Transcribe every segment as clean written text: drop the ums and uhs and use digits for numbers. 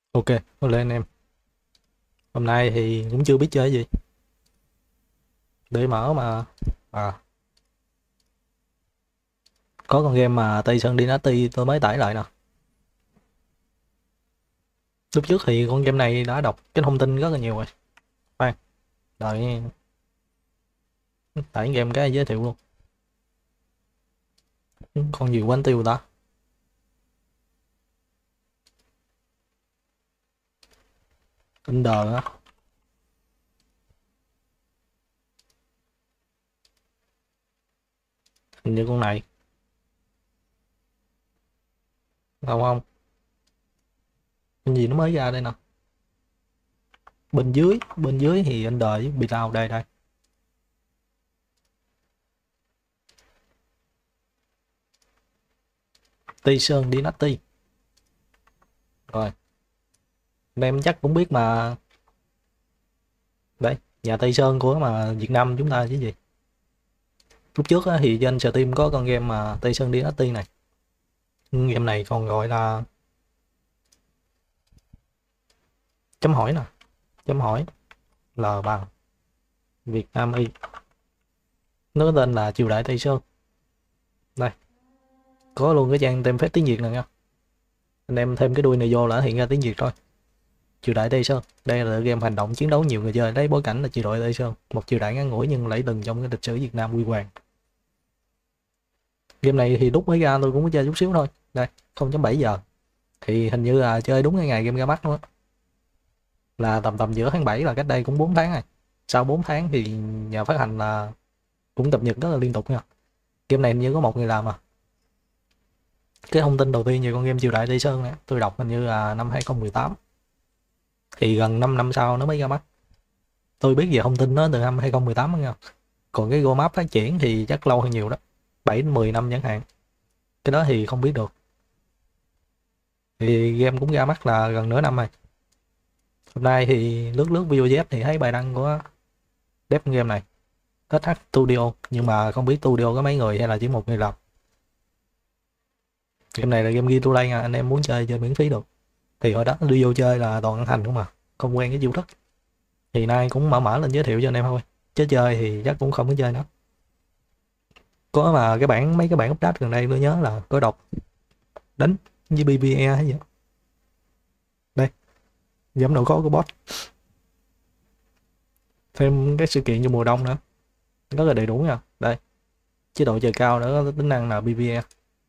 Ok, lên anh em. Hôm nay thì cũng chưa biết chơi gì. Để mở mà à, có con game mà Tây Sơn Dynasty tôi mới tải lại nè. Lúc trước thì con game này đã đọc cái thông tin rất là nhiều rồi. Khoan, đợi tải game cái giới thiệu luôn. Con gì quên tiêu ta? Under á. Hình như con này. Không không. Con gì nó mới ra đây nè. Bên dưới thì Under với Beatdown đây đây. Tây Sơn Dynasty. Rồi, anh em chắc cũng biết mà. Đây, nhà Tây Sơn của mà Việt Nam chúng ta chứ gì. Lúc trước á, thì trên Steam có con game mà Tây Sơn Dynasty này. Game này còn gọi là chấm hỏi nè, chấm hỏi L bằng Việt Nam Y. Nó có tên là Triều Đại Tây Sơn. Đây, có luôn cái trang template tiếng Việt này nha. Anh em thêm cái đuôi này vô là hiện ra tiếng Việt thôi. Triều Đại Tây Sơn. Đây là game hành động chiến đấu nhiều người chơi, lấy bối cảnh là triều đại Tây Sơn, một triều đại ngắn ngủi nhưng lẫy lừng trong cái lịch sử Việt Nam huy hoàng. Game này thì lúc mới ra tôi cũng có chơi chút xíu thôi. Đây, 0.7 giờ. Thì hình như là chơi đúng cái ngày game ra mắt luôn á. Là tầm tầm giữa tháng 7, là cách đây cũng 4 tháng rồi. Sau 4 tháng thì nhà phát hành là cũng cập nhật rất là liên tục nha. Game này hình như có một người làm à. Cái thông tin đầu tiên về con game Triều Đại Tây Sơn này tôi đọc hình như là năm 2018, thì gần 5 năm sau nó mới ra mắt. Tôi biết về thông tin nó từ năm 2018 đó nha. Còn cái roadmap phát triển thì chắc lâu hơn nhiều đó, 7 đến 10 năm chẳng hạn. Cái đó thì không biết được. Thì game cũng ra mắt là gần nửa năm rồi. Hôm nay thì lướt lướt video web thì thấy bài đăng của dev game này, SH Studio, nhưng mà không biết studio có mấy người hay là chỉ một người làm. Game này là game ghi to play nha, anh em muốn chơi chơi miễn phí được. Thì hồi đó đi vô chơi là toàn ăn hành không mà, không quen cái chiêu thức. Thì nay cũng mở mở lên giới thiệu cho anh em thôi, chứ chơi thì chắc cũng không có chơi nữa. Có mà cái bản mấy cái bản update gần đây tôi nhớ là có đọc đánh với BBE hay gì. Đây, giảm độ khó của boss, thêm cái sự kiện cho mùa đông nữa, rất là đầy đủ nha. Đây, chế độ trời cao nữa, có tính năng là BBE.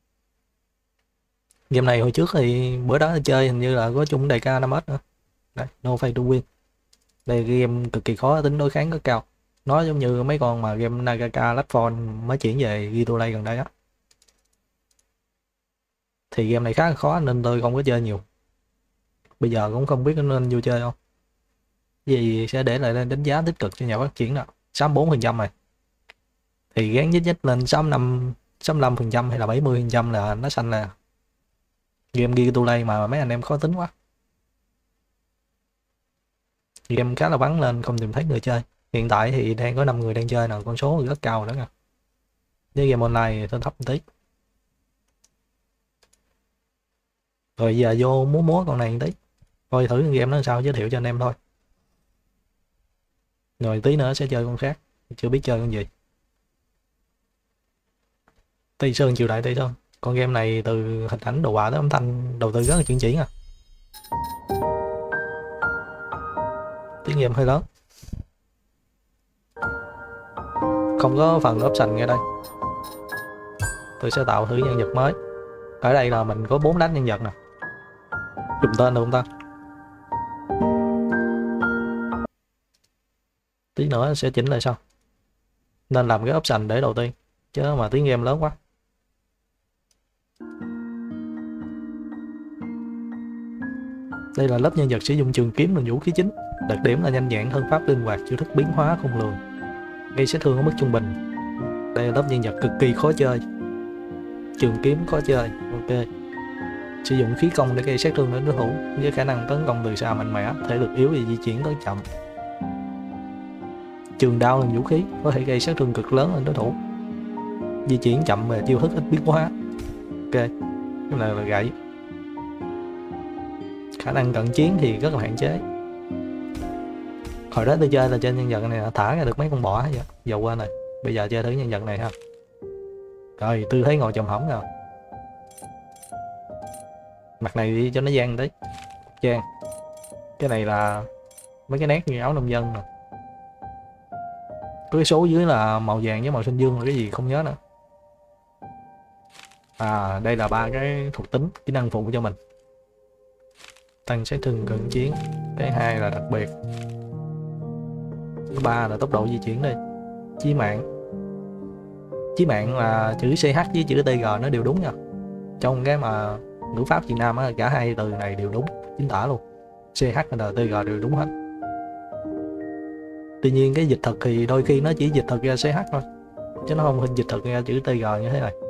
Game này hồi trước thì bữa đó chơi hình như là có chung đại ca 5S nữa. Đây, no pay to win. Đây game cực kỳ khó, tính đối kháng rất cao. Nó giống như mấy con mà game Nagaka Platform mới chuyển về Gitolay gần đây á. Thì game này khá là khó nên tôi không có chơi nhiều. Bây giờ cũng không biết nên vô chơi không. Vì sẽ để lại lên đánh giá tích cực cho nhà phát triển đó. 64% này. Thì gán nhích nhích lên 65% hay là 70% là nó xanh là game Gitolay mà mấy anh em khó tính quá. Game khá là vắng nên không tìm thấy người chơi. Hiện tại thì đang có 5 người đang chơi nè, con số rất cao đó nha. Với game online thì tên thấp một tí. Rồi giờ vô múa con này một tí, coi thử game nó sao, giới thiệu cho anh em thôi. Rồi tí nữa sẽ chơi con khác, chưa biết chơi con gì. Tây Sơn Triều Đại Tây Sơn. Con game này từ hình ảnh đồ họa tới âm thanh đầu tư rất là chuẩn chỉ à. Tiếng game hơi lớn, không có phần option ngay đây. Tôi sẽ tạo thử nhân vật mới. Ở đây là mình có 4 đánh nhân vật nè. Dùng tên được không ta? Tí nữa sẽ chỉnh lại sau. Nên làm cái option để đầu tiên, chứ mà tiếng game lớn quá. Đây là lớp nhân vật sử dụng trường kiếm là vũ khí chính. Đặc điểm là nhanh nhẹn, thân pháp linh hoạt, chiêu thức biến hóa khôn lường, gây sát thương ở mức trung bình. Đây là lớp nhân vật cực kỳ khó chơi. Trường kiếm khó chơi, ok. Sử dụng khí công để gây sát thương đến đối thủ, với khả năng tấn công từ xa mạnh mẽ, thể lực yếu và di chuyển tới chậm. Trường đao là vũ khí, có thể gây sát thương cực lớn lên đối thủ, di chuyển chậm và chiêu thức ít biến hóa. Ok, cái này là gậy. Khả năng cận chiến thì rất là hạn chế. Hồi đó tôi chơi là trên nhân vật này thả ra được mấy con bọ vậy, giờ quên rồi. Bây giờ chơi thử nhân vật này ha. Rồi tư thế ngồi chồm hổm rồi. Mặt này đi cho nó gian tí. Trang. Cái này là mấy cái nét như áo nông dân nè. Có cái số dưới là màu vàng với màu xanh dương là cái gì không nhớ nữa. À đây là ba cái thuộc tính kỹ năng phụ cho mình. Tăng sát thương cận chiến. Cái hai là đặc biệt. Cái ba là tốc độ di chuyển đi. Chí mạng. Chí mạng là chữ CH với chữ TG nó đều đúng nha. Trong cái mà ngữ pháp Việt Nam á, cả hai từ này đều đúng chính tả luôn. CH và TG đều đúng hết. Tuy nhiên cái dịch thuật thì đôi khi nó chỉ dịch thuật ra CH thôi, chứ nó không hình dịch thuật ra chữ TG như thế này.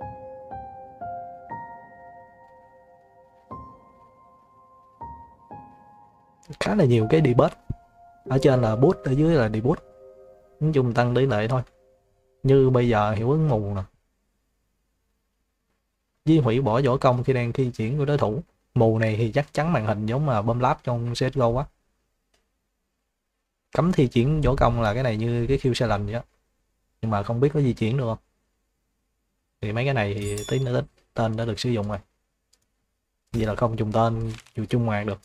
Khá là nhiều cái debug. Ở trên là boost, ở dưới là debug. Nói chung tăng tỷ lệ thôi. Như bây giờ hiệu ứng mù nè. Với hủy bỏ võ công khi đang thi triển của đối thủ. Mù này thì chắc chắn màn hình giống mà bom láp trong CSGO quá. Cấm thi triển võ công là cái này như cái Q challenge vậy á. Nhưng mà không biết có di chuyển được không. Thì mấy cái này thì tí nữa tên đã được sử dụng rồi. Vậy là không trùng tên dù chung ngoạn được.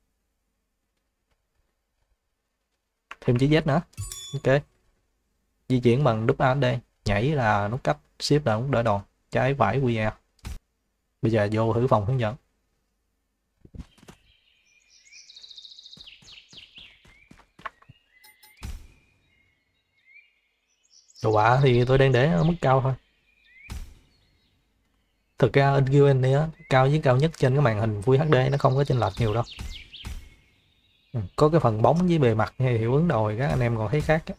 Thêm chữ Z nữa. Ok. Di chuyển bằng nút AD. Nhảy là nút cách. Shift là nút đỡ đòn. Trái phải QE. Bây giờ vô thử phòng hướng dẫn. Đồ họa thì tôi đang để ở mức cao thôi. Thực ra in này á, cao với cao nhất trên cái màn hình Full HD nó không có chênh lệch nhiều đâu. Có cái phần bóng với bề mặt hay hiệu ứng đồ thì các anh em còn thấy khác á.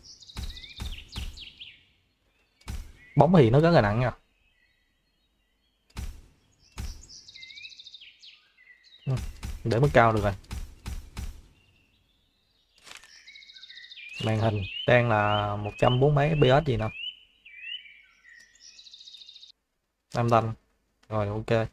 Bóng thì nó rất là nặng nha. Để mức cao được rồi. Màn hình đang là 140 mấy fps gì nè. Âm thanh. Rồi ok.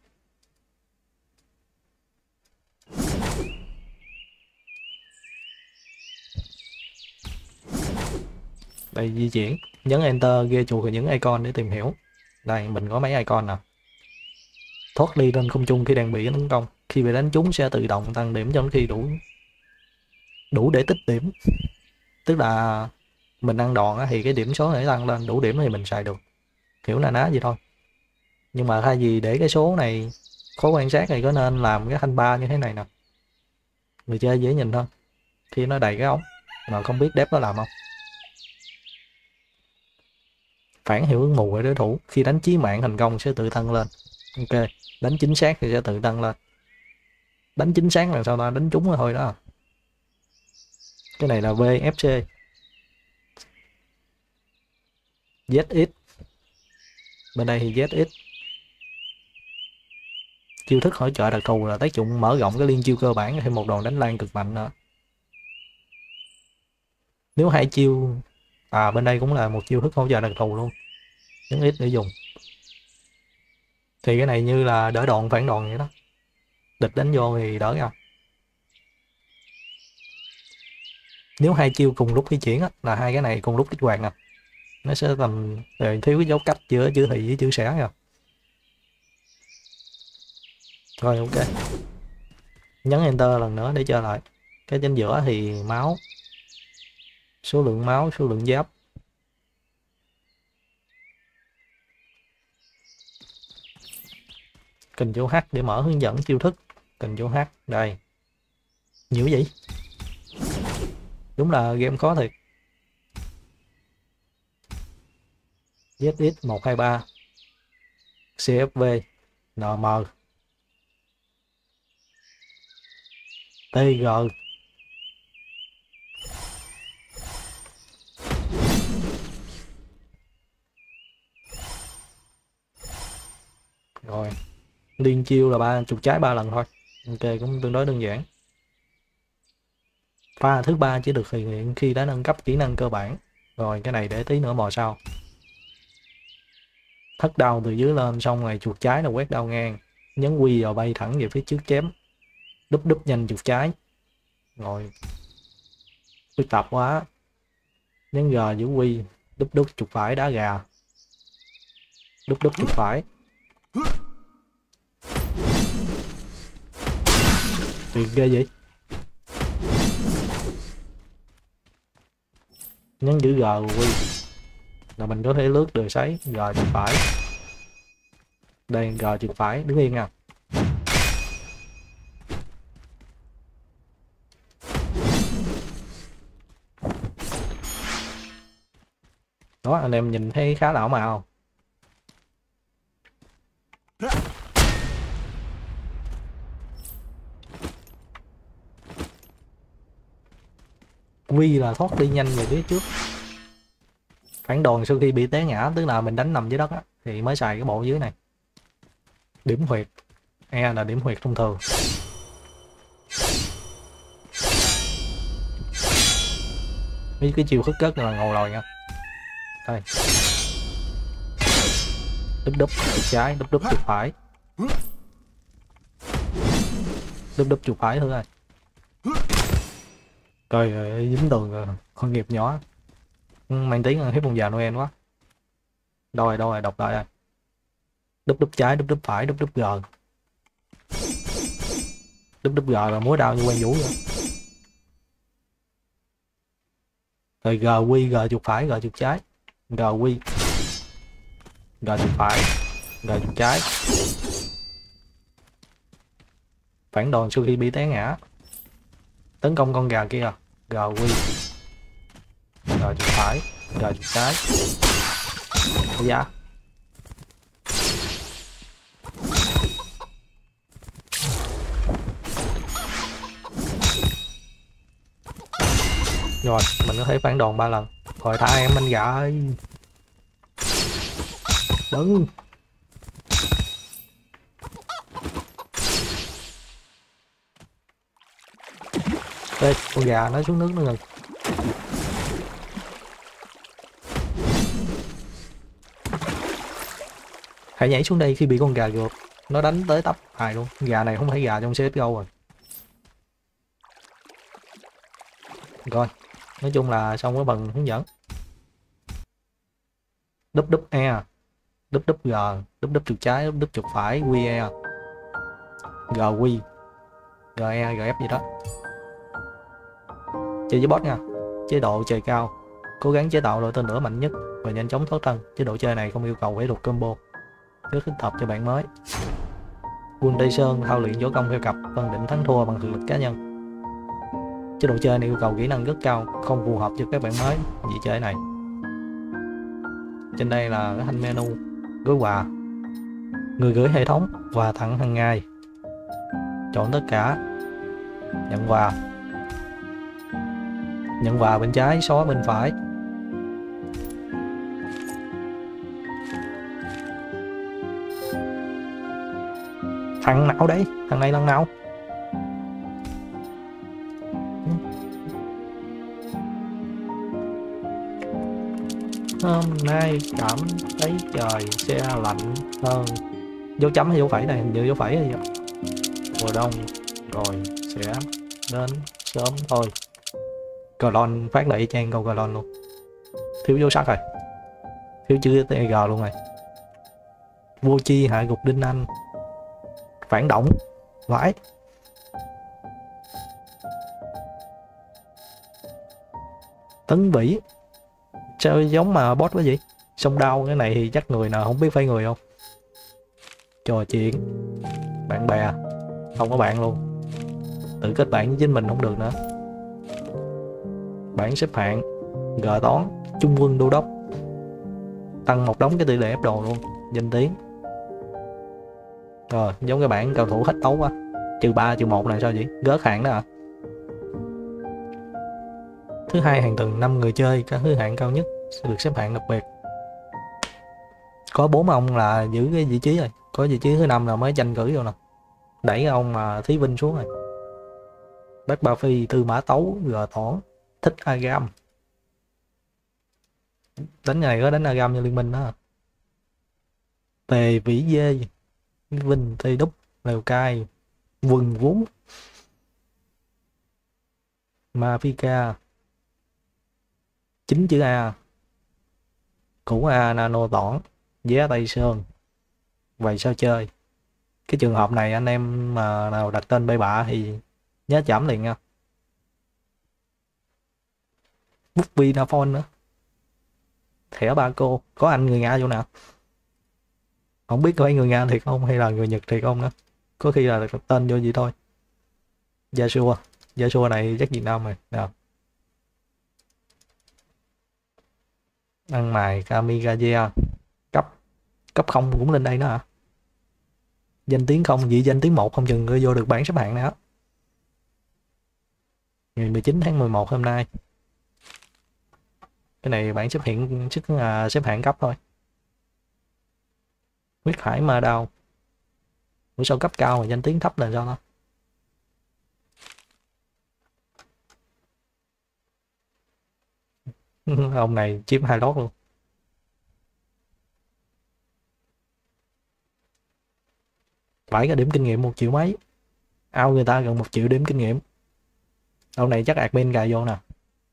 Đây di chuyển. Nhấn Enter ghi chuột vào những icon để tìm hiểu. Đây mình có mấy icon nè. Thoát ly lên không trung khi đang bị tấn công. Khi bị đánh trúng sẽ tự động tăng điểm cho đến khi đủ để tích điểm. Tức là mình ăn đòn thì cái điểm số này tăng lên, đủ điểm thì mình xài được. Kiểu là ná gì thôi. Nhưng mà thay vì để cái số này khó quan sát thì có nên làm cái thanh ba như thế này nè. Người chơi dễ nhìn hơn. Khi nó đầy cái ống. Mà không biết đép nó làm không. Phản hiệu ứng mù ở đối thủ. Khi đánh chí mạng thành công sẽ tự tăng lên. Ok. Đánh chính xác thì sẽ tự tăng lên. Đánh chính xác là sao ta? Đánh trúng thôi đó. Cái này là VFC. ZX. Bên đây thì ZX. Chiêu thức hỗ trợ đặc thù là tác dụng mở rộng cái liên chiêu cơ bản thêm một đòn đánh lan cực mạnh nữa. Nếu hai chiêu bên đây cũng là một chiêu thức hỗ trợ đặc thù luôn. Nhấn X để dùng. Thì cái này như là đỡ đòn phản đòn vậy đó. Địch đánh vô thì đỡ ra. Nếu hai chiêu cùng lúc di chuyển là hai cái này cùng lúc kích hoạt nè. Nó sẽ tầm thiếu cái dấu cách giữa chữ thị với chữ xẻ rồi. Rồi ok. Nhấn Enter lần nữa để trở lại. Cái trên giữa thì máu. Số lượng máu, số lượng giáp. Cần chỗ H để mở hướng dẫn chiêu thức. Cần chỗ H. Đây. Nhiều vậy? Đúng là game khó thiệt. ZX123 CFV NM TG. Rồi liên chiêu là 30 trái 3 lần thôi. Ok, cũng tương đối đơn giản. Pha thứ 3 chỉ được thực hiện khi đã nâng cấp kỹ năng cơ bản. Rồi cái này để tí nữa mò sau. Thất đao từ dưới lên xong rồi chuột trái là quét đao ngang. Nhấn Q vào bay thẳng về phía trước chém. Đúp đúp nhanh chuột trái. Rồi. Phức tạp quá. Nhấn G giữ quy. Đúp đúp chuột phải đá gà. Đúp đúp chuột phải. Tuyệt ghê vậy. Nhấn giữ G quy là mình có thể lướt đường sấy. G chuột phải. Đây G chuột phải, đứng yên nha. Đó, anh em nhìn thấy khá là ảo mạo. Quy là thoát đi nhanh về phía trước. Phản đòn sau khi bị té ngã, tức là mình đánh nằm dưới đất á, thì mới xài cái bộ dưới này. Điểm huyệt. E là điểm huyệt thông thường. Mấy cái chiêu khất cất là ngầu lòi nha. Đây. Đúp đúp chuột trái, đúp đúp chuột phải. Đúp đúp chuột phải thôi. Trời ơi, dính tường rồi, con nghiệp nhỏ. Mang tiếng là hiếp con già Noel quá. Đâu rồi, đọc lại rồi. Đúp đúp trái, đúp đúp phải, đúp đúp G. Đúp đúp G là múa đao như Quan Vũ vậy. Rồi G quy, G chuột phải, G chuột trái. G quy. G chuột phải, G chuột trái. Phản đòn sau khi bị té ngã. Tấn công con gà kia. G quy. G chuột phải, G chuột trái. Dạ. Rồi, mình có thể phản đòn 3 lần. Rồi thả em anh gà ơi. Đừng. Ê, con gà nó xuống nước nữa rồi. Hãy nhảy xuống đây khi bị con gà gượt. Nó đánh tới tấp hài luôn. Gà này không phải gà trong CSGO rồi. Rồi, nói chung là xong cái phần hướng dẫn. Đúp đúp E, đúp đúp G, đúp đúp chuột trái, đúp đúp chuột phải, QE, G quy, GE, GF gì đó. Chơi với boss nha. Chế độ chơi cao, cố gắng chế tạo đội tên lửa mạnh nhất và nhanh chóng thoát thân. Chế độ chơi này không yêu cầu phải luật combo, rất thích hợp cho bạn mới. Quân Tây Sơn thao luyện võ công theo cặp, phân định thắng thua bằng thực lực cá nhân. Chế độ chơi này yêu cầu kỹ năng rất cao, không phù hợp cho các bạn mới vì chơi này. Trên đây là cái thanh menu gửi quà. Người gửi hệ thống quà tặng hàng ngày. Chọn tất cả. Nhận quà. Nhận quà bên trái, xóa bên phải. Thằng nào đấy? Thằng này thằng nào? Hôm nay cảm thấy trời se lạnh hơn. Dấu chấm hay dấu phẩy này? Hình như dấu phẩy hay vậy. Mùa đông rồi sẽ đến sớm thôi. Clone phát lại trang câu clone luôn. Thiếu dấu sắc rồi. Thiếu chữ TG luôn rồi. Vô chi hạ gục Đinh Anh. Phản động. Vãi. Tấn Vĩ. Sao giống mà boss quá vậy? Sông đau cái này thì chắc người nào không biết phải người không? Trò chuyện. Bạn bè. Không có bạn luôn. Tự kết bạn với chính mình không được nữa. Bảng xếp hạng. G toán. Trung quân đô đốc. Tăng một đống cái tỷ lệ ép đồ luôn. Danh tiếng. Rồi giống cái bảng cầu thủ hết tấu quá. -3 -1 này sao vậy? Gớt hạng đó à? Thứ hai hàng tuần 5 người chơi, cả thứ hạng cao nhất sẽ được xếp hạng đặc biệt. Có 4 ông là giữ cái vị trí rồi, có vị trí thứ 5 là mới tranh cử vô nè. Đẩy ông mà Thí Vinh xuống rồi. Bác Ba Phi, Tư Mã Tấu, G Toản, Thích Agam. Đánh này có đánh Agam như liên minh đó. Tề Vĩ Dê, Vinh Tây Đúc, Lèo Cai, Vân Vốn. Mafika 9 chữ A, củ A nano tỏn, vé Tây Sơn. Vậy sao chơi? Cái trường hợp này anh em mà nào đặt tên bậy bạ thì nhớ chẩm liền nha. Bút Vinaphone nữa. Thẻ ba cô. Có anh người Nga chỗ nào? Không biết có phải người Nga thiệt không hay là người Nhật thiệt không nữa. Có khi là đặt tên vô gì thôi. Yasuo này chắc Việt Nam rồi. Nào. Ăn mài Kamigaze. Cấp không cũng lên đây nữa hả? Danh tiếng không, vị danh tiếng 1 không chừng ngươi vô được bảng xếp hạng này á. Ngày 19 tháng 11 hôm nay. Cái này bảng xếp hiện chức là xếp hạng cấp thôi. Huyết Hải Ma Đao. Ủa sao cấp cao mà danh tiếng thấp là sao đó? Ông này chiếm 2 lót luôn. Phải cái điểm kinh nghiệm 1 triệu mấy. Ao người ta gần 1 triệu điểm kinh nghiệm. Ông này chắc admin gài vô nè.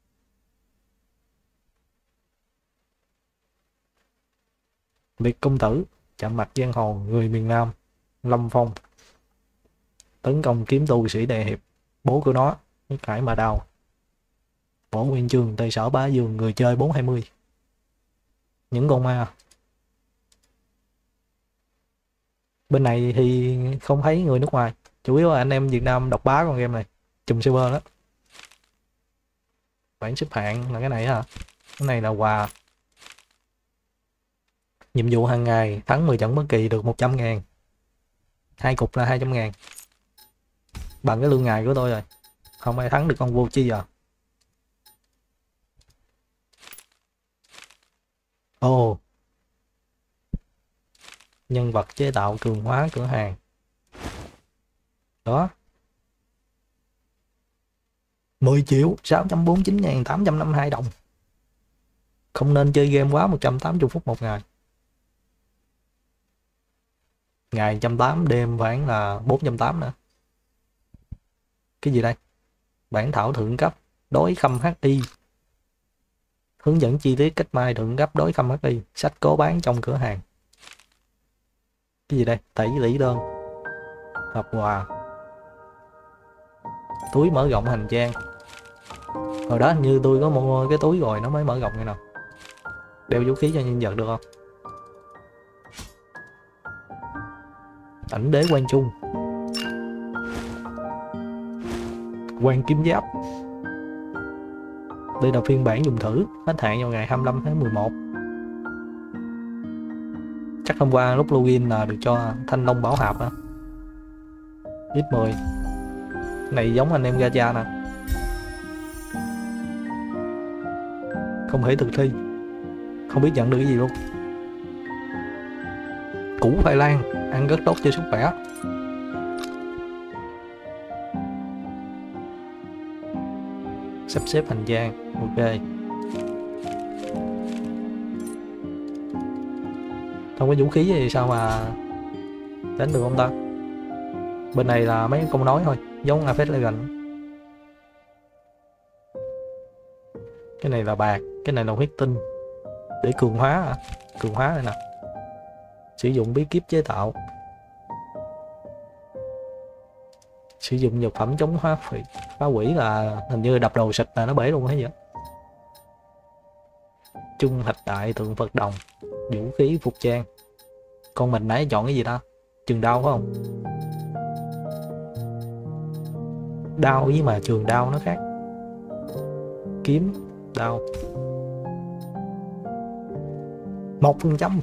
Liệt công tử, chạm mặt giang hồ, người miền Nam, Lâm Phong. Tấn công kiếm tu sĩ đại hiệp, bố của nó, Huyết Hải Ma Đao. Võ Nguyên Chương, Tây Sở Bá Dương, người chơi 420. Những con ma. Bên này thì không thấy người nước ngoài, chủ yếu là anh em Việt Nam độc bá con game này, chùm server đó. Bảng xếp hạng là cái này hả? Cái này là quà. Nhiệm vụ hàng ngày, thắng 10 trận bất kỳ được 100.000. 2 cục là 200.000. Bằng cái lương ngày của tôi rồi. Không ai thắng được con vô chi giờ. Ồ. Nhân vật chế tạo cường hóa cửa hàng. Đó. 10 triệu 649.852 đồng. Không nên chơi game quá 180 phút một ngày. Ngày 180, đêm khoảng là 480 nữa. Cái gì đây? Bản thảo thượng cấp đối khâm HI. Hướng dẫn chi tiết cách may thượng cấp đối khâm HI. Sách cố bán trong cửa hàng. Cái gì đây? Tẩy lý đơn. Hộp quà. Túi mở rộng hành trang. Hồi đó như tôi có mua cái túi rồi nó mới mở rộng như nào. Đeo vũ khí cho nhân vật được không? Ảnh đế Quan Trung. Quan kiếm giáp. Đây là phiên bản dùng thử, hết hạn vào ngày 25 tháng 11. Chắc hôm qua lúc login là được cho thanh long bảo hạp á. X10. Này giống anh em gacha nè. Không thể thực thi. Không biết nhận được cái gì luôn. Củ khoai lang, ăn rất tốt cho sức khỏe. Sắp xếp hành trang, ok. Không có vũ khí gì sao mà đánh được không ta? Bên này là mấy câu nói thôi, giống Apex Legends. Cái này là bạc, cái này là huyết tinh. Để cường hóa à? Cường hóa đây nè. Sử dụng bí kíp chế tạo. Sử dụng dược phẩm chống phá quỷ là hình như đập đầu xịt là nó bể luôn hay vậy. Trung thạch đại tượng Phật đồng. Vũ khí phục trang. Con mình nãy chọn cái gì ta? Trường đao phải không? Đao với mà trường đao nó khác. Kiếm, đao. 1%.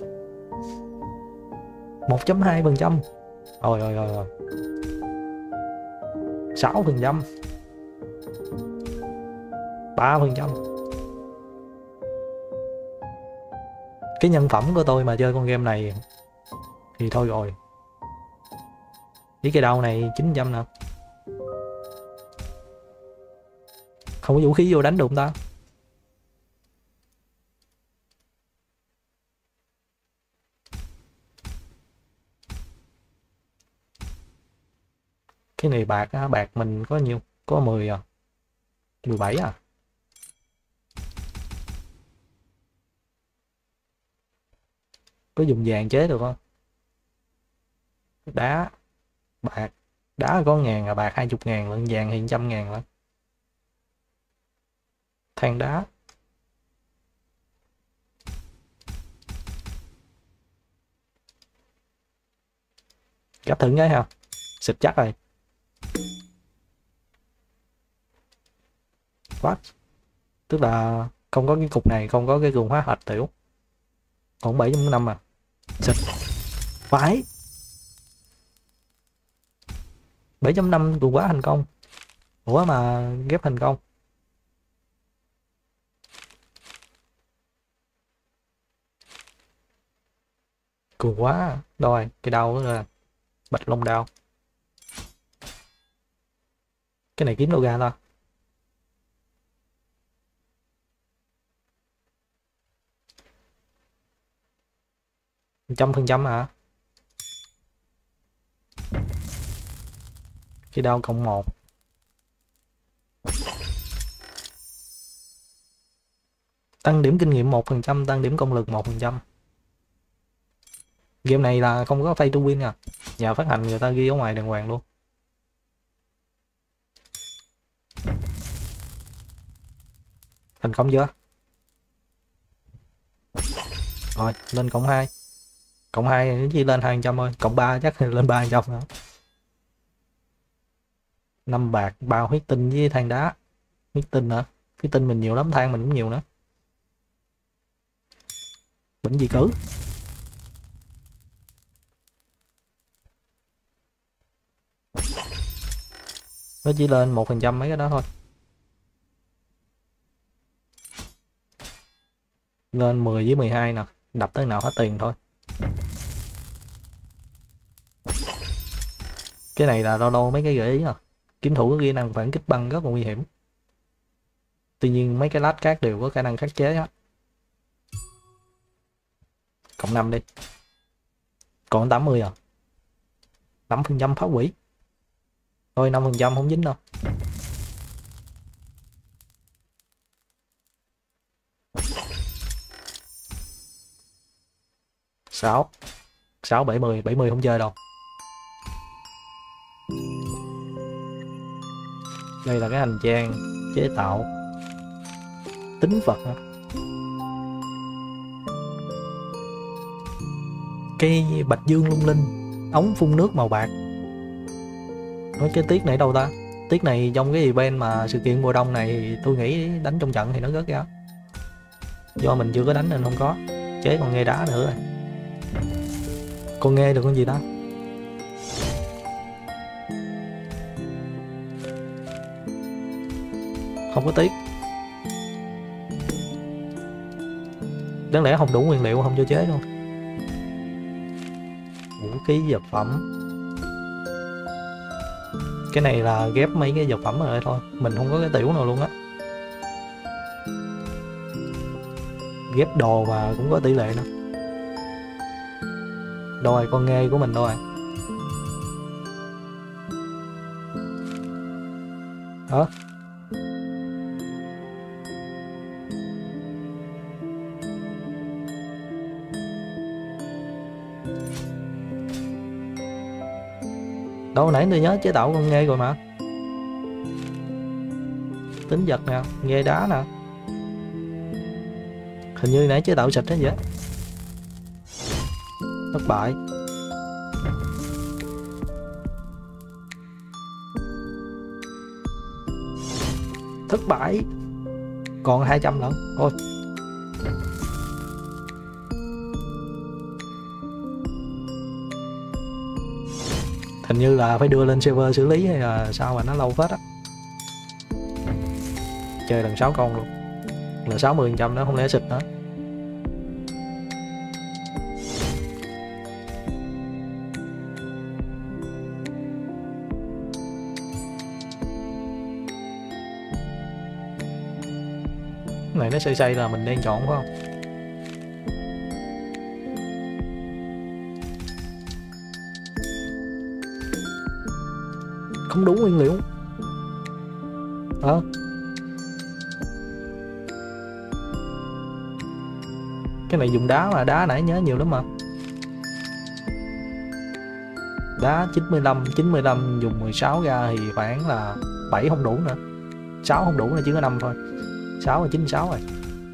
1.2%. Rồi. 6%. 3%. Cái nhân phẩm của tôi mà chơi con game này thì thôi rồi. Với cái đầu này 900 nè. Không có vũ khí vô đánh được không ta? Cái này bạc á, bạc mình có nhiêu? Có 10 à. 17 à? Có dùng vàng chế được không? Đá, bạc, đá có 1.000 à, bạc 20.000 lần, vàng thì 100.000 lận. Than đá. Gấp thử cái ha. Xịt chắc rồi. What? Tức là không có cái cục này, không có cái gừng hóa thạch tiểu. Còn 7.5 à. Xịt. Phải. 7.5 gừng hóa thành công. Ủa mà ghép thành công. Cường quá. Rồi, cái đau nữa là bạch long đao. Cái này kiếm đâu ra ta? Trăm phần trăm hả? Cái đao cộng 1. Tăng điểm kinh nghiệm 1%, tăng điểm công lực 1%. Game này là không có pay to win à. Nhà phát hành người ta ghi ở ngoài đàng hoàng luôn. Thành công chưa? Rồi, lên cộng 2. Cộng 2 chỉ lên 200 thôi, cộng 3 chắc lên 300 nữa. 5 bạc, bao huyết tinh với than đá. Huyết tinh hả? Huyết tinh mình nhiều lắm, than mình cũng nhiều nữa. Bệnh gì cử? Nó chỉ lên 1% mấy cái đó thôi. Lên 10 với 12 nè, đập tới nào hết tiền thôi. Cái này là đâu mấy cái gợi ý à. Kiếm thủ có kỹ năng phản kích băng rất là nguy hiểm. Tuy nhiên mấy cái lát cát đều có khả năng khắc chế á. Cộng 5 đi. Còn 80 à. 5% phá hủy. Thôi 5% không dính đâu. 6 6 70 70 không chơi đâu. Đây là cái hành trang chế tạo tính vật hả? Cây bạch dương lung linh, ống phun nước màu bạc. Nói cái tiết này đâu ta? Tiết này trong cái event mà sự kiện mùa đông này tôi nghĩ đánh trong trận thì nó rớt ra. Do mình chưa có đánh nên không có. Chế con nghe đá nữa rồi. Con nghe được con gì ta? Không có tiết. Đáng lẽ không đủ nguyên liệu không cho chế luôn. Vũ khí vật phẩm. Cái này là ghép mấy cái vật phẩm rồi thôi. Mình không có cái tiểu nào luôn á. Ghép đồ mà cũng có tỷ lệ nữa. Rồi con nghề của mình rồi. Đó. Đâu nãy tôi nhớ chế tạo con nghề rồi mà. Tính vật nè, nghề đá nè. Hình như nãy chế tạo sạch đó vậy. Thất bại. Thất bại. Còn 200 lận. Thôi. Hình như là phải đưa lên server xử lý hay là sao mà nó lâu phết á. Chơi lần 6 con luôn. Là 60% đó không lẽ xịt nữa. Cái này nó xây là mình đang chọn phải không? Không đủ nguyên liệu. Cái này dùng đá mà, đá nãy nhớ nhiều lắm mà. Đá 95 dùng 16 ra thì khoảng là 7 không đủ nữa, 6 không đủ nữa, chỉ có 5 thôi. 6 là 96 rồi.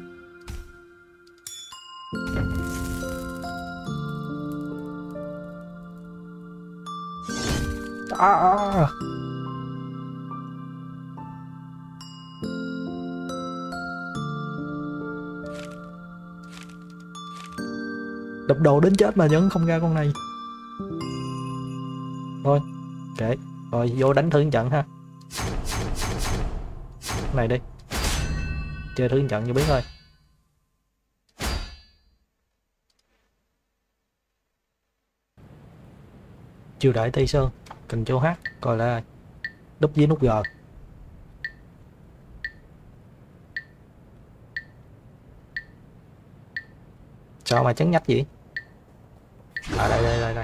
Đập đồ đến chết mà vẫn không ra con này. Thôi kệ, rồi vô đánh thử trận ha. Cái này đi, chơi thử trận cho biết thôi. Triều đại Tây Sơn, cần châu H, coi là nút với nút G. Sao mà chấn nhách vậy? Đây.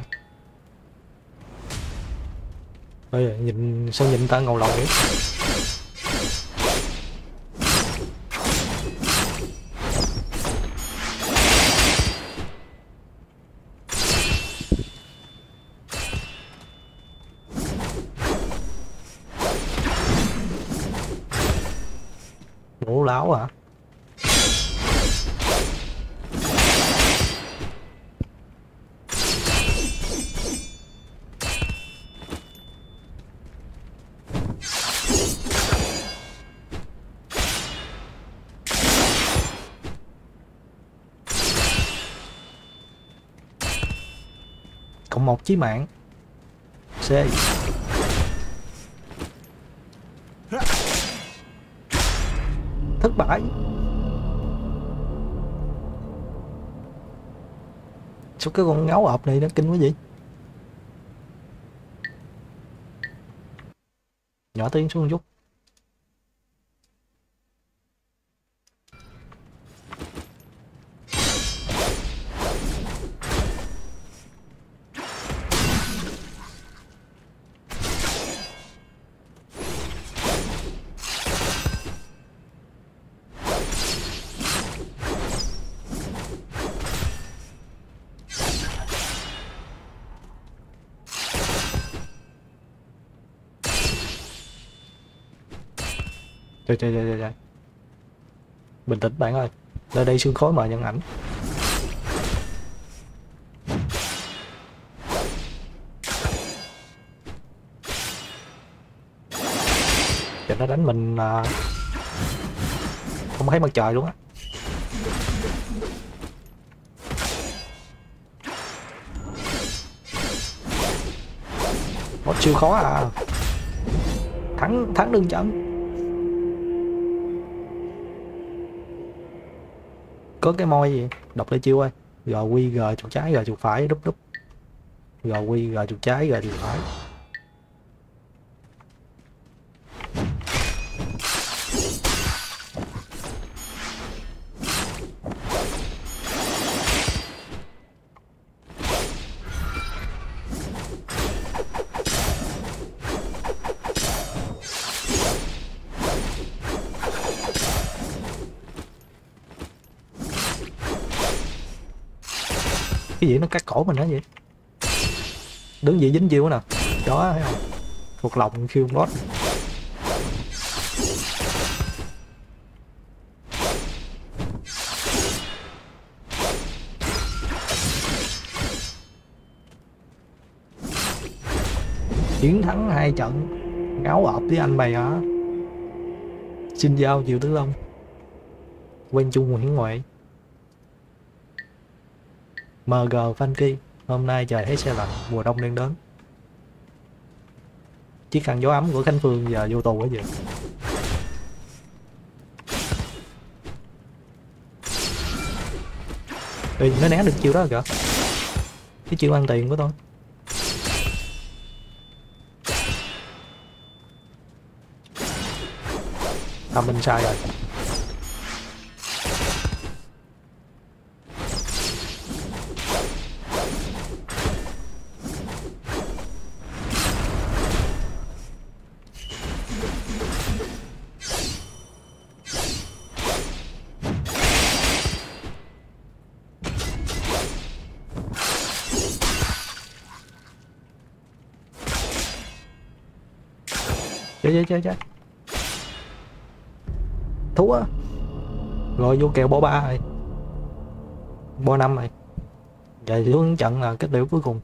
Ôi, nhìn sao nhìn ta ngầu lòng vậy? Ngủ láo hả? Cộng 1 chí mạng. C. Thất bại. Sao cái con ngáo ộp này nó kinh quá vậy? Nhỏ tiếng xuống một chút. Trời. Bình tĩnh bạn ơi. Nơi đây xương khói mờ nhân ảnh. Giờ nó đánh mình không thấy mặt trời luôn á. Boss siêu khó à. Thắng đừng trận. Có cái môi gì đọc lại chiêu ơi. GQ G chuột trái G chuột phải đúp. GQ G chuột trái G chuột phải. Cái gì nó cắt cổ mình hả vậy? Đứng vậy dính chiêu nè. Đó thấy không? Thuộc lòng khiêu boss. Chiến thắng 2 trận. Ngáo ộp với anh mày hả? Xin giao Diệu Tử Long. Quen chung hiển ngoại. MG Funky. Hôm nay trời thấy se lạnh, mùa đông đang đến. Chiếc khăn gió ấm của Khánh Phương giờ vô tù quá vậy. Ê, nó né được chiêu đó rồi kìa. Cái chiêu ăn tiền của tôi. Mình sai rồi. Chơi. Thua rồi, vô kèo bo 3 rồi, bo 5 rồi. Giờ xuống trận là kết liễu cuối cùng.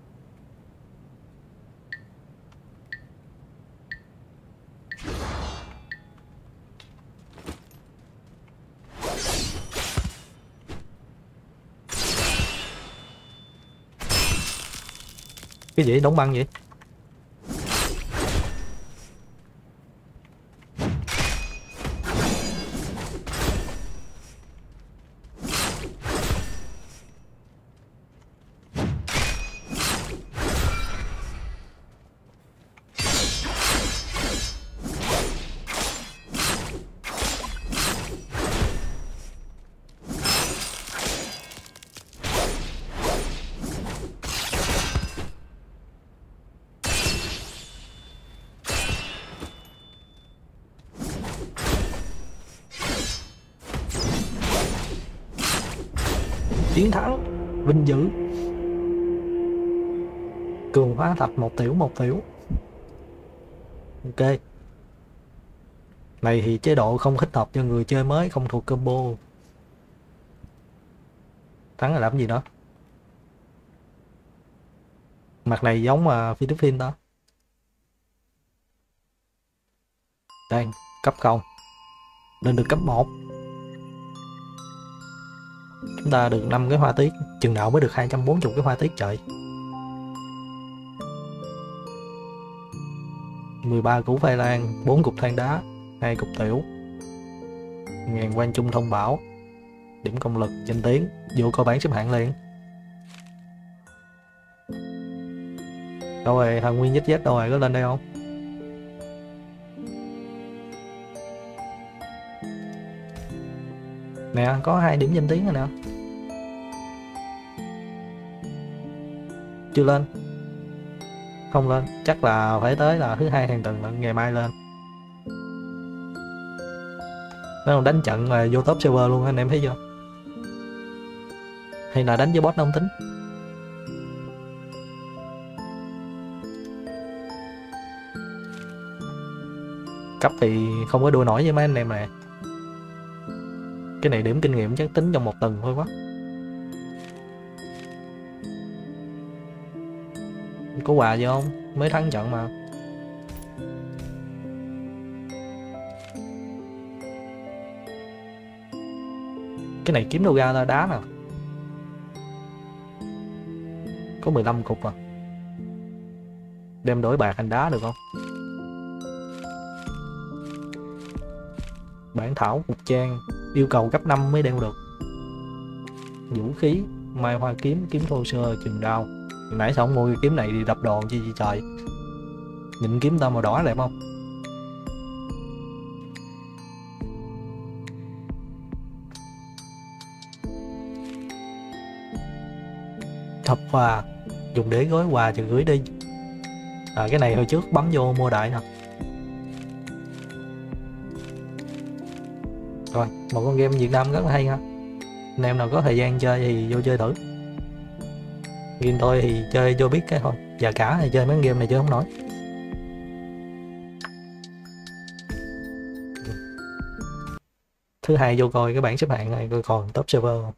Cái gì đóng băng vậy? Chiến thắng vinh dự. Cường hóa thạch 1 tiểu. Ok. Này thì chế độ không thích hợp cho người chơi mới không thuộc combo. Thắng là làm gì đó. Mặt này giống Philippines đó. Đây, cấp 0. Lên được cấp 1. Chúng ta được 5 cái hoa tiết. Chừng nào mới được 240 cái hoa tiết trời. 13 củ khoai lang, 4 cục than đá, 2 cục tiểu, 1000 quan trung thông bảo, điểm công lực, danh tiếng, vô coi bảng xếp hạng liền. Đâu rồi, thằng Nguyên ZZ đâu rồi, có lên đây không? Nè, có 2 điểm danh tiếng rồi nè. Chưa lên. Không lên, chắc là phải tới là thứ 2 hàng tuần là ngày mai lên. Nó còn đánh trận mà vô top server luôn anh em thấy chưa? Hay là đánh với bot nó không tính? Cấp thì không có đua nổi với mấy anh em này. Cái này điểm kinh nghiệm chắc tính trong 1 tuần thôi quá. Có quà gì không? Mới thắng trận mà. Cái này kiếm đâu ra là đá nè. Có 15 cục à. Đem đổi bạc thành đá được không? Bản thảo phục trang yêu cầu cấp 5 mới đeo được. Vũ khí mai hoa kiếm, kiếm thô sơ, chừng đao. Nãy sao không mua cái kiếm này đi đập đòn chi trời. Nhìn kiếm tao màu đỏ đẹp không? Thập quà dùng để gói quà cho gửi đi. Cái này hồi trước bấm vô mua đại nè. Rồi, một con game Việt Nam rất là hay ha. Anh em nào có thời gian chơi thì vô chơi thử. Game tôi thì chơi vô biết cái thôi. Già cả thì chơi mấy game này chơi không nổi. Thứ hai vô coi cái bảng xếp hạng này coi còn top server không.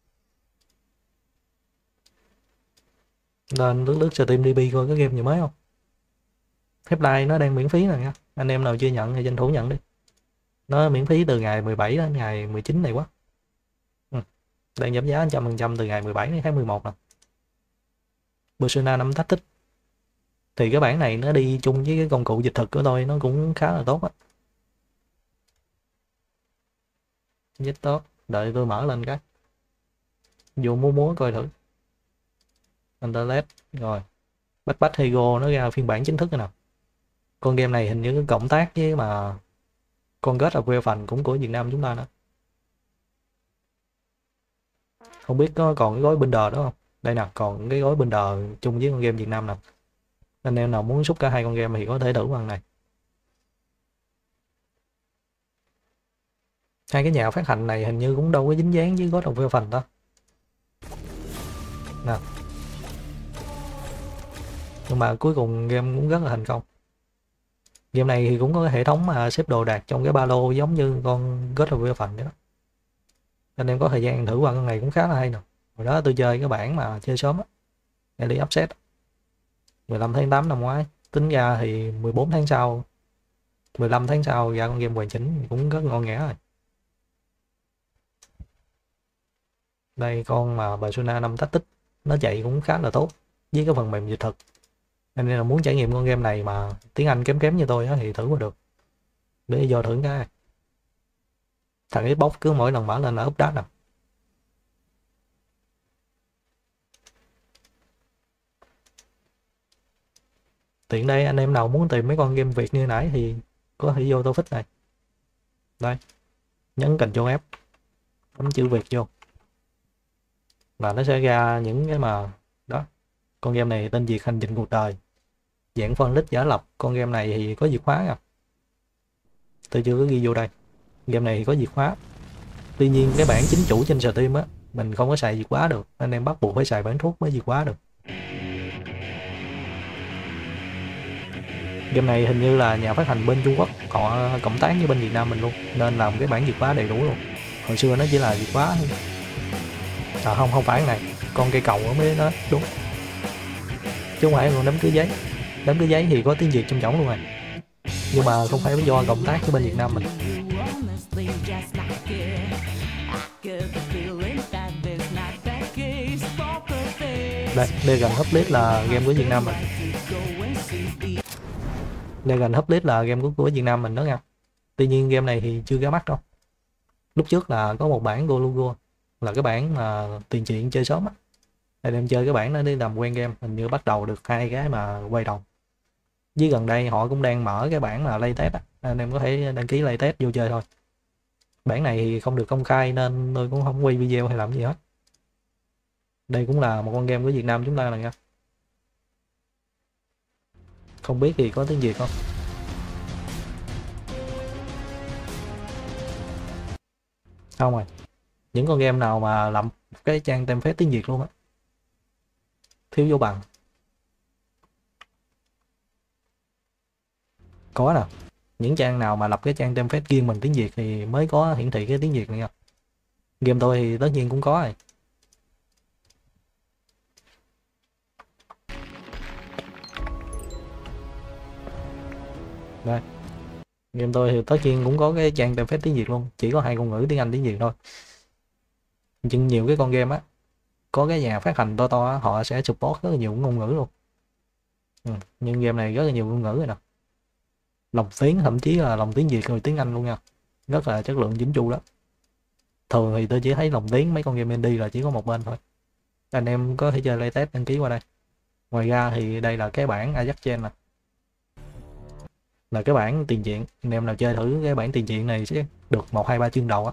Lên lướt Steam DB coi có game gì mới không. Phép nó đang miễn phí rồi nha. Anh em nào chưa nhận thì tranh thủ nhận đi. Nó miễn phí từ ngày 17 đến ngày 19 này quá. Đang giảm giá 100% từ ngày 17 đến tháng 11 nè. Persona 5 Tactics. Thì cái bản này nó đi chung với cái công cụ dịch thuật của tôi, nó cũng khá là tốt á. Rất tốt. Đợi tôi mở lên cái. Vô múa coi thử. Internet. Rồi. Backpack Hero nó ra phiên bản chính thức rồi nè. Con game này hình như có cộng tác với mà con God of War cũng của Việt Nam chúng ta nữa. Không biết có còn cái gói Binder đó không? Đây nè, còn cái gói Binder chung với con game Việt Nam nè. Anh em nào muốn xúc cả hai con game thì có thể thử bằng này. Hai cái nhà phát hành này hình như cũng đâu có dính dáng với God of War đó. Nè. Nhưng mà cuối cùng game cũng rất là thành công. Game này thì cũng có cái hệ thống mà xếp đồ đạc trong cái ba lô giống như con God of War đó. Anh em có thời gian thử qua con này cũng khá là hay nè. Hồi đó tôi chơi cái bản mà chơi sớm á, Early Access 15 tháng 8 năm ngoái, tính ra thì 14 tháng sau, 15 tháng sau ra con game hoàn chỉnh cũng rất ngon nghẻ rồi. Đây con mà Persona 5 Tactics, nó chạy cũng khá là tốt với cái phần mềm dịch thuật. Nên là muốn trải nghiệm con game này mà tiếng Anh kém kém như tôi á thì thử mà được. Để vô thử cái. Thằng Xbox cứ mỗi lần mở lên là update nè. Tiện đây anh em nào muốn tìm mấy con game Việt như nãy thì có thể vô Topic này. Đây. Nhấn Ctrl F. Bấm chữ Việt vô. Là nó sẽ ra những cái mà đó. Con game này tên Việt Hành Trình Cuộc Đời. Dạng phân tích giả lập. Con game này thì có diệt khóa nha. Tôi chưa có ghi vô đây. Game này thì có diệt khóa. Tuy nhiên cái bản chính chủ trên Steam á, mình không có xài diệt khóa được. Anh em bắt buộc phải xài bản thuốc mới diệt khóa được. Game này hình như là nhà phát hành bên Trung Quốc họ cộng tác với bên Việt Nam mình luôn, nên làm cái bản diệt khóa đầy đủ luôn. Hồi xưa nó chỉ là diệt khóa thôi. À không phải cái này, con cây cầu ở mấy đó đúng, chứ không phải con đám cưới giấy. Đám cưới giấy thì có tiếng Việt trong trọng luôn rồi, nhưng mà không phải do cộng tác với bên Việt Nam mình. Đây, Dragon Hoplite là game của Việt Nam mình. Dragon Hoplite là game của Việt Nam mình đó nha. Tuy nhiên game này thì chưa ra mắt đâu. Lúc trước là có một bản Golugo, là cái bản mà tiền truyện chơi sớm á. Anh em chơi cái bản đó đi làm quen game, hình như bắt đầu được 2 cái mà quay đầu. Với gần đây họ cũng đang mở cái bản mà playtest á, anh em có thể đăng ký playtest vô chơi thôi. Bản này thì không được công khai nên tôi cũng không quay video hay làm gì hết. Đây cũng là một con game của Việt Nam chúng ta nè nha. Không biết thì có tiếng Việt không? Không rồi. Những con game nào mà làm cái trang template tiếng Việt luôn á, thiếu vô bằng. Có nè. Những trang nào mà lập cái trang template riêng mình tiếng Việt thì mới có hiển thị cái tiếng Việt này nha. Game tôi thì tất nhiên cũng có rồi. Đây. Game tôi thì tất nhiên cũng có cái trang template tiếng Việt luôn, chỉ có 2 ngôn ngữ tiếng Anh tiếng Việt thôi. Nhưng nhiều cái con game á, có cái nhà phát hành to á, họ sẽ support rất là nhiều ngôn ngữ luôn. Nhưng game này rất là nhiều ngôn ngữ rồi nè. Lồng tiếng, thậm chí là lồng tiếng Việt rồi tiếng Anh luôn nha. Rất là chất lượng chỉnh chu đó. Thường thì tôi chỉ thấy lồng tiếng mấy con game indie là chỉ có một bên thôi. Anh em có thể chơi playtest đăng ký qua đây. Ngoài ra thì đây là cái bản Ajax Gen nè. Là cái bản tiền truyện. Anh em nào chơi thử cái bản tiền truyện này sẽ được 1, 2, 3 chương đầu á.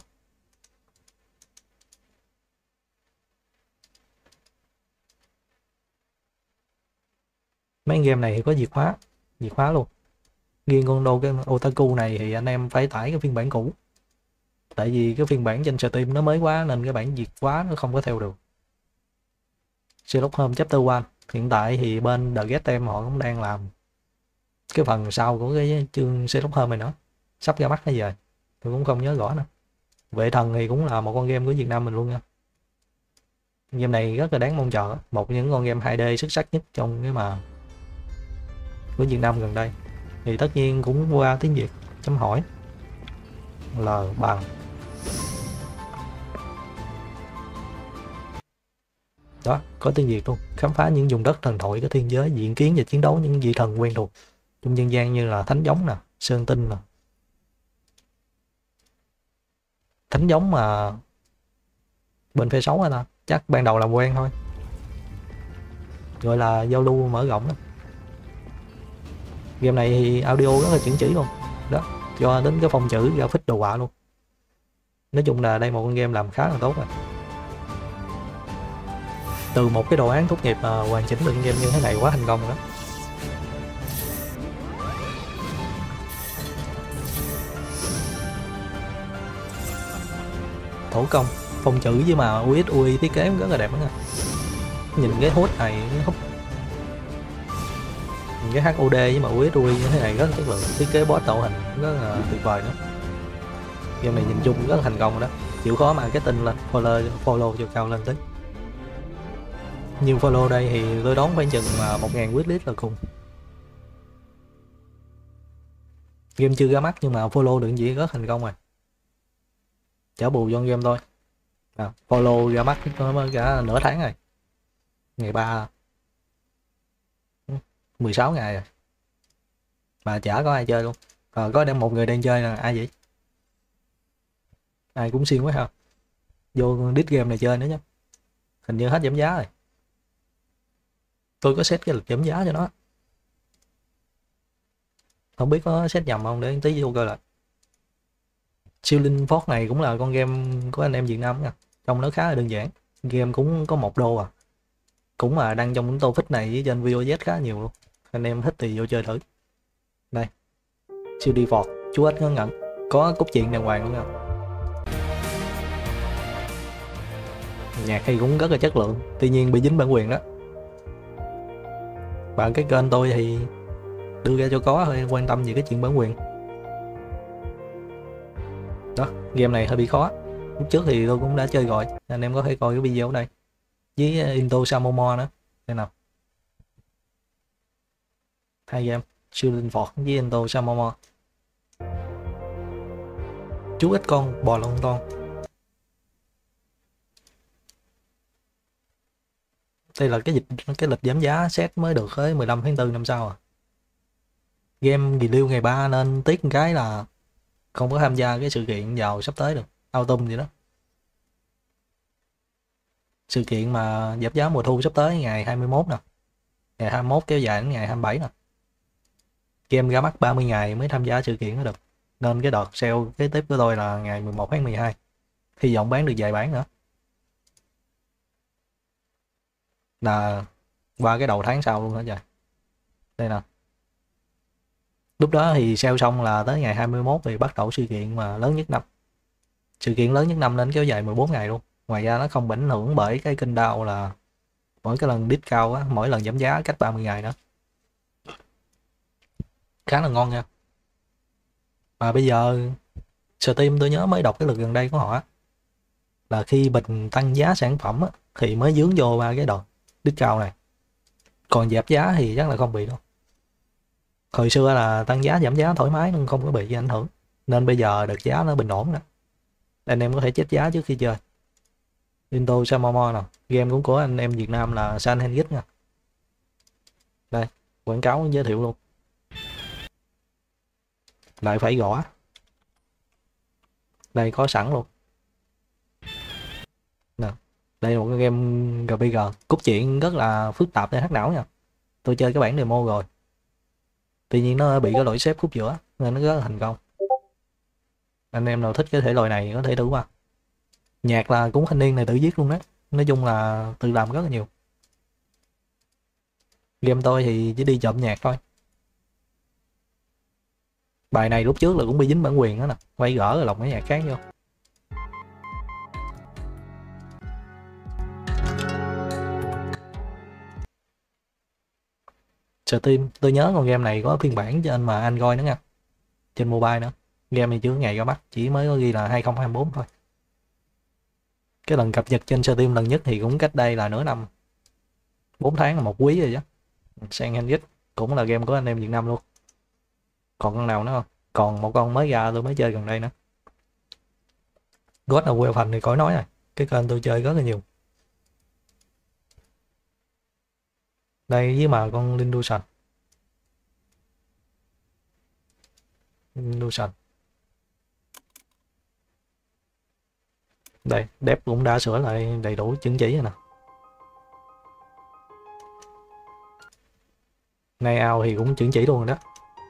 Mấy game này thì có diệt khóa luôn. Riêng con cái Otaku này thì anh em phải tải cái phiên bản cũ. Tại vì cái phiên bản trên Steam nó mới quá nên cái bản diệt khóa nó không có theo được. Sherlock Holmes Chapter 1 hiện tại thì bên The Get Em họ cũng đang làm cái phần sau của cái chương Sherlock Holmes này nữa, sắp ra mắt hay giờ tôi cũng không nhớ rõ nữa. Vệ Thần thì cũng là một con game của Việt Nam mình luôn nha. Game này rất là đáng mong chờ, một trong những con game 2D xuất sắc nhất trong cái mà của Việt Nam gần đây. Thì tất nhiên cũng qua tiếng Việt, chấm hỏi L bằng đó, có tiếng Việt luôn. Khám phá những vùng đất thần thoại, cái thiên giới, diễn kiến và chiến đấu những vị thần quen thuộc trong dân gian như là Thánh Giống nè, Sơn Tinh nè. Thánh Giống mà bên phe xấu hả ta? Chắc ban đầu làm quen thôi, gọi là giao lưu mở rộng đó. Game này thì audio rất là chuẩn chỉ luôn đó, cho đến cái phông chữ graphic đồ họa luôn. Nói chung là đây một con game làm khá là tốt rồi. Từ một cái đồ án tốt nghiệp mà hoàn chỉnh được game như thế này quá thành công rồi đó. Thủ công, phông chữ với mà UX UI thiết kế rất là đẹp đó nha. Nhìn cái hút này, cái hút cái HUD với mà USUI như thế này rất là chất lượng, thiết kế boss tạo hình rất là tuyệt vời nữa. Game này nhìn chung rất là thành công rồi đó, chịu khó marketing lên, follow cho cao lên tí. Nhiều follow đây thì tôi đoán khoảng chừng 1.000 wishlist là cùng. Game chưa ra mắt nhưng mà follow được gì rất thành công rồi, trả bù cho game thôi. Follow ra mắt nó mới cả nửa tháng rồi, ngày 3 16 ngày rồi mà chả có ai chơi luôn. Có một người đang chơi là ai vậy? Ai cũng xuyên quá ha, vô đít game này chơi nữa nhé. Hình như hết giảm giá rồi, tôi có set cái lịch giảm giá cho nó, không biết có set nhầm không, để tí vô coi lại. Siêu Linh Force này cũng là con game của anh em Việt Nam nha, trông nó khá là đơn giản, game cũng có $1 à, cũng mà đăng trong những tô phích này với trên VOZ khá nhiều luôn, anh em thích thì vô chơi thử. Đây, siêu đi Force, chú ếch ngớ ngẩn, có cốt truyện đàng hoàng luôn nha. Nhạc thì cũng rất là chất lượng, tuy nhiên bị dính bản quyền đó. Bạn cái kênh tôi thì đưa ra cho có thôi, quan tâm gì cái chuyện bản quyền. Đó, game này hơi bị khó. Lúc trước thì tôi cũng đã chơi rồi, anh em có thể coi cái video ở đây với Into Samomo nữa. Đây nào, hai game siêu linh Force với Into Samomo. Chú ít con bò lông ton. Đây là cái lịch giảm giá set mới được tới 15 tháng 4 năm sau à. Game review ngày 3 nên tiếc một cái là không có tham gia cái sự kiện vào sắp tới được, Autumn gì đó. Sự kiện mà giảm giá mùa thu sắp tới ngày 21 nè. Ngày 21 kéo dài đến ngày 27 nè. Game ra mắt 30 ngày mới tham gia sự kiện đó được. Nên cái đợt sale kế tiếp của tôi là ngày 11 tháng 12. Hy vọng bán được vài bán nữa. Là qua cái đầu tháng sau luôn hả trời. Đây nè. Lúc đó thì sale xong là tới ngày 21 thì bắt đầu sự kiện mà lớn nhất năm. Sự kiện lớn nhất năm nên kéo dài 14 ngày luôn. Ngoài ra nó không bị ảnh hưởng bởi cái kênh đao là mỗi cái lần đít cao á, mỗi lần giảm giá cách 30 ngày nữa. Khá là ngon nha. Mà bây giờ Steam tôi nhớ mới đọc cái lượt gần đây của họ là khi Bình tăng giá sản phẩm á, thì mới dướng vô ba cái đợt đít cao này. Còn giảm giá thì chắc là không bị đâu. Hồi xưa là tăng giá giảm giá thoải mái nên không có bị ảnh hưởng. Nên bây giờ đợt giá nó bình ổn đó. Anh em có thể check giá trước khi chơi. Into Samomo nè, game cũng của anh em Việt Nam là San Henrik nha. Đây, quảng cáo giới thiệu luôn. Lại phải gõ. Đây có sẵn luôn. Nè, đây là một cái game RPG, cốt truyện rất là phức tạp để hack não nha. Tôi chơi cái bản demo rồi. Tuy nhiên nó bị cái lỗi xếp khúc giữa nên nó rất là thành công. Anh em nào thích cái thể loại này có thể thử qua. Nhạc là cũng thanh niên này tự viết luôn đó. Nói chung là tự làm rất là nhiều. Game tôi thì chỉ đi trộm nhạc thôi. Bài này lúc trước là cũng bị dính bản quyền đó nè, quay gỡ rồi lọc mấy nhạc khác vô. Steam, tôi nhớ con game này có phiên bản trên mà Android nữa nha, trên mobile nữa. Game này chưa ngày ra mắt, chỉ mới có ghi là 2024 thôi. Cái lần cập nhật trên Steam lần nhất thì cũng cách đây là nửa năm, 4 tháng là một quý rồi chứ. San Henrik cũng là game của anh em Việt Nam luôn. Còn con nào nữa không? Còn một con mới ra tôi mới chơi gần đây nữa, God of War phần thì khỏi nói rồi, cái kênh tôi chơi rất là nhiều. Đây với mà con Linduson. Đây, dev cũng đã sửa lại đầy đủ chứng chỉ rồi nè. Layout thì cũng chứng chỉ luôn rồi đó.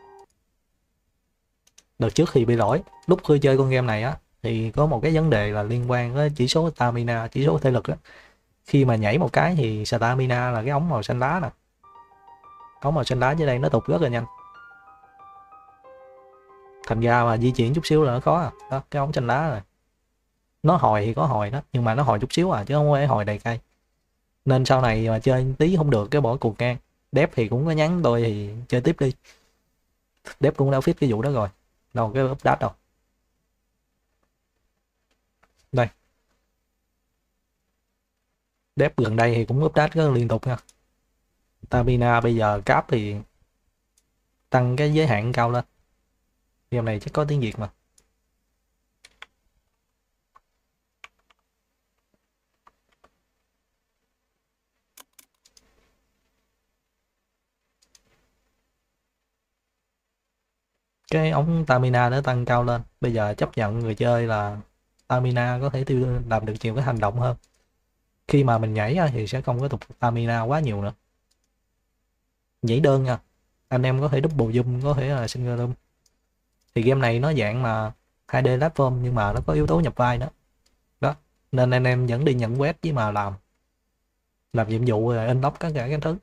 Đợt trước thì bị lỗi, lúc tôi chơi con game này á thì có một cái vấn đề là liên quan với chỉ số stamina, chỉ số thể lực á. Khi mà nhảy một cái thì stamina là cái ống màu xanh lá nè. Ống màu xanh lá dưới đây nó tụt rất là nhanh. Thành ra mà di chuyển chút xíu là nó khó à. Đó, cái ống xanh lá rồi. Nó hồi thì có hồi đó, nhưng mà nó hồi chút xíu à chứ không phải hồi đầy cây. Nên sau này mà chơi tí không được cái bỏ cuộc ngang. Dev thì cũng có nhắn tôi thì chơi tiếp đi. Dev cũng đã fit cái vụ đó rồi, đâu cái update đâu. Đây, Dev gần đây thì cũng update rất liên tục nha. Stamina bây giờ cap thì tăng cái giới hạn cao lên. Game này chắc có tiếng Việt mà. Cái ống stamina nó tăng cao lên. Bây giờ chấp nhận người chơi là stamina có thể làm được nhiều cái hành động hơn. Khi mà mình nhảy thì sẽ không có tục stamina quá nhiều nữa. Nhảy đơn nha, anh em có thể double jump, có thể là single jump. Thì game này nó dạng mà 2D platform nhưng mà nó có yếu tố nhập vai nữa đó, nên anh em vẫn đi nhận quest với mà làm nhiệm vụ rồi unlock tất cả các thứ.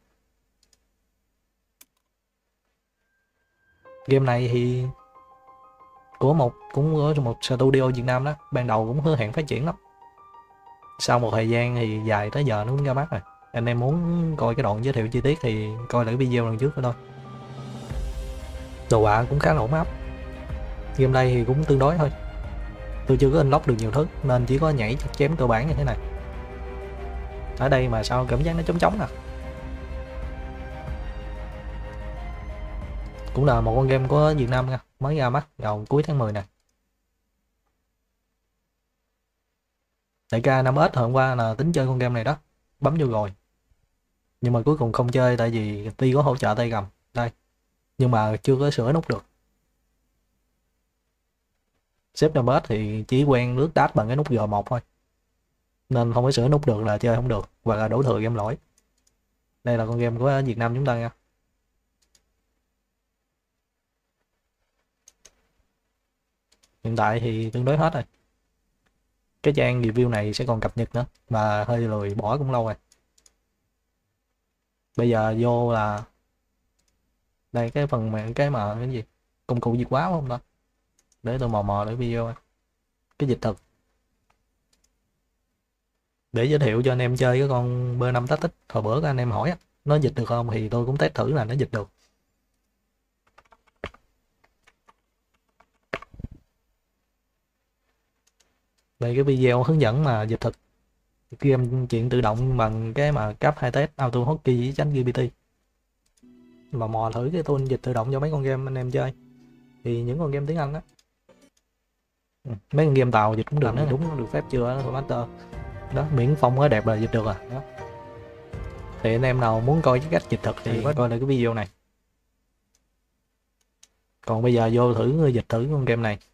Game này thì cũng có một studio Việt Nam đó, ban đầu cũng hứa hẹn phát triển lắm. Sau một thời gian thì dài tới giờ nó cũng ra mắt rồi. Anh em muốn coi cái đoạn giới thiệu chi tiết thì coi lại cái video lần trước thôi. Đồ họa cũng khá là ổn áp. Game đây thì cũng tương đối thôi. Tôi chưa có unlock được nhiều thứ nên chỉ có nhảy chém cơ bản như thế này. Ở đây mà sao cảm giác nó trống trống nè. Cũng là một con game của Việt Nam nha, mới ra mắt vào cuối tháng 10 nè. Đại ca 5S hôm qua là tính chơi con game này đó, bấm vô rồi. Nhưng mà cuối cùng không chơi tại vì Ti có hỗ trợ tay cầm. Đây. Nhưng mà chưa có sửa nút được. Sếp 5S thì chỉ quen lướt dash bằng cái nút G1 thôi. Nên không có sửa nút được là chơi không được, hoặc là đổ thừa game lỗi. Đây là con game của Việt Nam chúng ta nha. Hiện tại thì tương đối hết rồi. Cái trang review này sẽ còn cập nhật nữa, mà hơi lười bỏ cũng lâu rồi. Bây giờ vô là đây cái phần mà cái gì công cụ diệt quá không ta, để tôi mò để video cái dịch thực để giới thiệu cho anh em chơi cái con B5 Tactics. Hồi bữa các anh em hỏi nó dịch được không thì tôi cũng test thử là nó dịch được. Đây cái video hướng dẫn mà dịch thực game chuyện tự động bằng cái mà cấp 2 test auto hotkey với tránh GPT. Mà mò thử cái tool dịch tự động cho mấy con game anh em chơi thì những con game tiếng Anh á, mấy con game tàu dịch cũng được, nó đúng được phép chưa nó master đó, miễn phong có đẹp là dịch được à đó. Thì anh em nào muốn coi cái cách dịch thực thì coi lại cái video này. Còn bây giờ vô thử dịch thử con game này.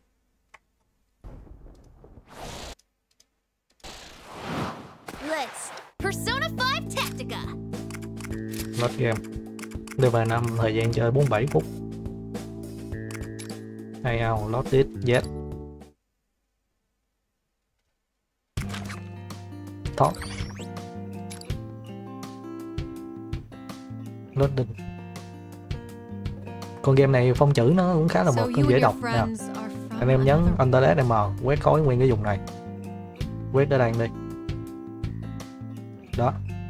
Persona 5 Tactica. Load game. Level 5, thời gian chơi 47 phút. Hay ao load it yes. Top. Loading. Con game này phong chữ nó cũng khá là mượt, dễ đọc nha. Anh em nhấn Alt M quét khối nguyên cái vùng này. Quét ở đây đi. Đó.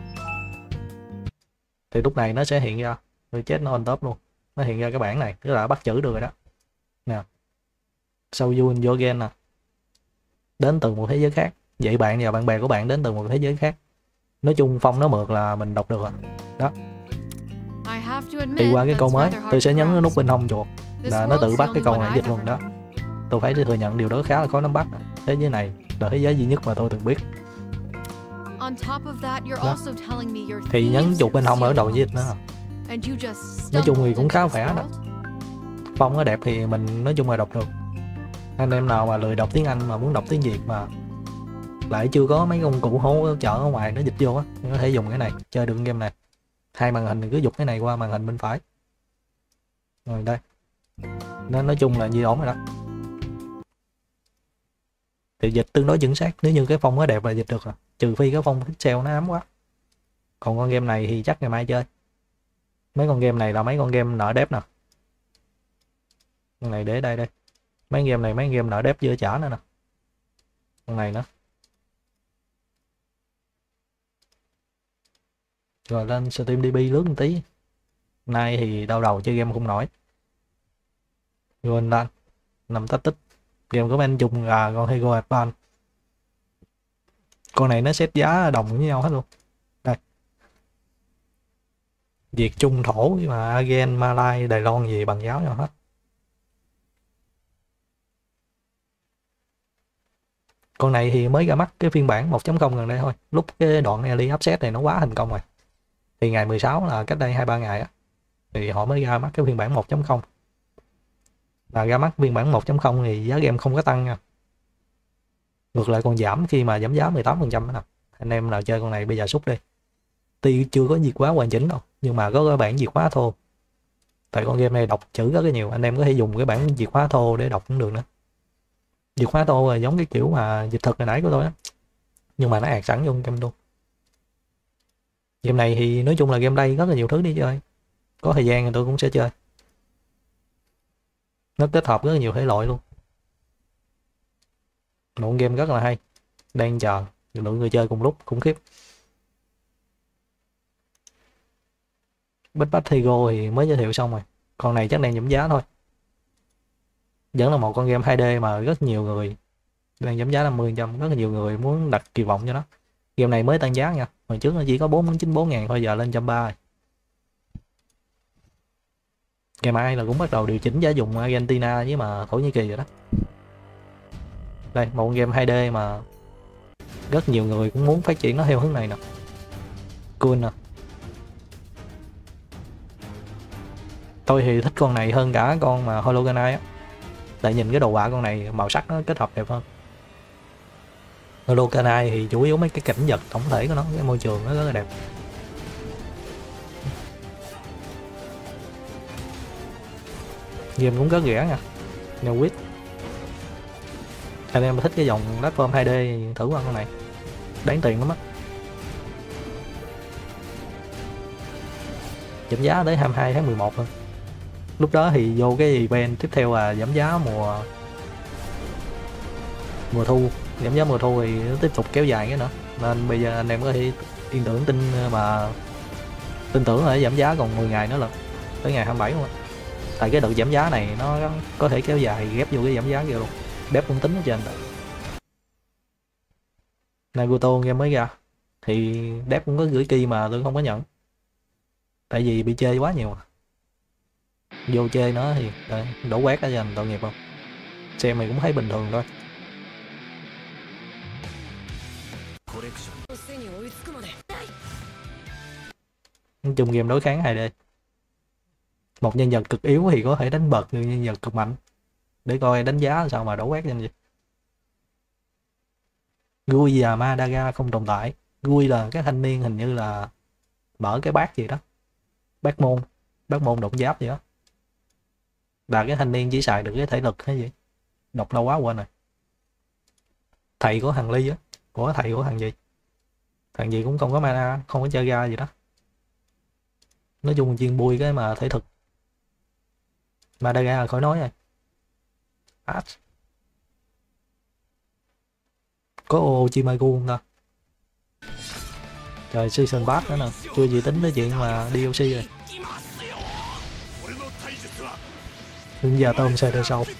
Thì lúc này nó sẽ hiện ra, tôi chết nó on top luôn. Nó hiện ra cái bảng này, tức là bắt chữ được rồi đó. Nè. Sau vô game nè. Đến từ một thế giới khác. Vậy bạn và bạn bè của bạn đến từ một thế giới khác. Nói chung phong nó mượt là mình đọc được rồi. Đó. Thì qua cái câu mới, tôi sẽ nhấn nút bên hông chuột là nó tự bắt cái câu này dịch luôn đó. Tôi phải thừa nhận điều đó khá là khó nắm bắt. Thế giới này là thế giới duy nhất mà tôi từng biết. Đó. Thì nhấn chuột bên hông ở đầu dịch nữa. Nói chung thì cũng khá khỏe đó. Phong nó đẹp thì mình nói chung là đọc được. Anh em nào mà lười đọc tiếng Anh mà muốn đọc tiếng Việt mà lại chưa có mấy công cụ hỗ trợ ở ngoài nó dịch vô á, có thể dùng cái này chơi được game này. Hai màn hình thì cứ dục cái này qua màn hình bên phải. Rồi đây. Nên nói chung là gì ổn rồi đó. Thì dịch tương đối chính xác, nếu như cái phong nó đẹp là dịch được rồi. Trừ phi cái phong pixel nó ám quá. Còn con game này thì chắc ngày mai chơi. Mấy con game này là mấy con game nợ đép nè. Con này để đây đây. Mấy game này mấy game nợ đép chưa trả nữa nè. Con này nữa. Rồi lên Steam DB lướt một tí. Nay thì đau đầu chơi game không nổi. Greenland 5 tactic. Game của anh dùng là con Hero Advance. Con này nó set giá đồng với nhau hết luôn. Đây. Việt Trung Thổ mà Agen, Malai, Đài Loan gì bằng giáo nhau hết. Con này thì mới ra mắt cái phiên bản 1.0 gần đây thôi. Lúc cái đoạn early access này nó quá thành công rồi. Thì ngày 16 là cách đây 2-3 ngày á. Thì họ mới ra mắt cái phiên bản 1.0. Là ra mắt phiên bản 1.0 thì giá game không có tăng nha. Ngược lại còn giảm khi mà giảm giá 18% nè. Anh em nào chơi con này bây giờ xúc đi. Tuy chưa có diệt hóa hoàn chỉnh đâu, nhưng mà có cái bản diệt hóa thô. Tại con game này đọc chữ rất là nhiều, anh em có thể dùng cái bản diệt hóa thô để đọc cũng được nữa. Diệt hóa thô là giống cái kiểu mà dịch thuật hồi nãy của tôi á, nhưng mà nó ạt sẵn vô game luôn. Game này thì nói chung là game đây rất là nhiều thứ đi chơi. Có thời gian thì tôi cũng sẽ chơi. Nó kết hợp rất là nhiều thể loại luôn. Một game rất là hay. Đang chờ lượng người chơi cùng lúc khủng khiếp. Backpack Hero thì mới giới thiệu xong rồi. Con này chắc đang giảm giá thôi. Vẫn là một con game 2D mà rất nhiều người đang giảm giá 50%, rất là nhiều người muốn đặt kỳ vọng cho nó. Game này mới tăng giá nha. Hồi trước nó chỉ có 494 ngàn thôi, giờ lên 130 rồi. Ngày mai là cũng bắt đầu điều chỉnh giá dùng Argentina với mà Thổ Nhĩ Kỳ rồi đó. Đây, một game 2D mà rất nhiều người cũng muốn phát triển nó theo hướng này nè. Cool nè. Tôi thì thích con này hơn cả con mà Hologanai á. Tại nhìn cái đồ họa con này màu sắc nó kết hợp đẹp hơn. Hologanai thì chủ yếu mấy cái cảnh vật tổng thể của nó, cái môi trường nó rất là đẹp. Game cũng rất rẻ nha. Newit. Anh em thích cái dòng platform 2D thử qua con này. Đáng tiền lắm á. Giảm giá tới 22 tháng 11 thôi. Lúc đó thì vô cái event tiếp theo là giảm giá mùa thu. Giảm giá mùa thu thì nó tiếp tục kéo dài cái nữa. Nên bây giờ anh em có thể tin tưởng là giảm giá còn 10 ngày nữa là tới ngày 27 luôn á. Tại cái đợt giảm giá này nó có thể kéo dài ghép vô cái giảm giá kia luôn. Bếp cũng tính ở trên rồi. Naruto game mới ra thì Dev cũng có gửi key mà tôi không có nhận. Tại vì bị chơi quá nhiều. Vô chơi nó thì đổ quét ở trên tội nghiệp không. Xem mày cũng thấy bình thường thôi. Nói chung game đối kháng 2D. Một nhân vật cực yếu thì có thể đánh bật được nhân vật cực mạnh. Để coi đánh giá sao mà đổ quét lên gì. Gui và Madaga không tồn tại. Gui là cái thanh niên hình như là mở cái bát gì đó. Bát môn động giáp gì đó. Là cái thanh niên chỉ xài được cái thể lực hay gì. Đọc lâu quá quên rồi. Thầy của thằng Ly á. Của thầy của thằng gì. Thằng gì cũng không có mana, không có chơi ra gì đó. Nói chung chuyên bui cái mà thể thực. Madaga là khỏi nói rồi. Có Ochimagu không ta? Trời, season pass nữa nè. Chưa gì tính tới chuyện mà DLC rồi. Bây giờ tôi không xe đời sau.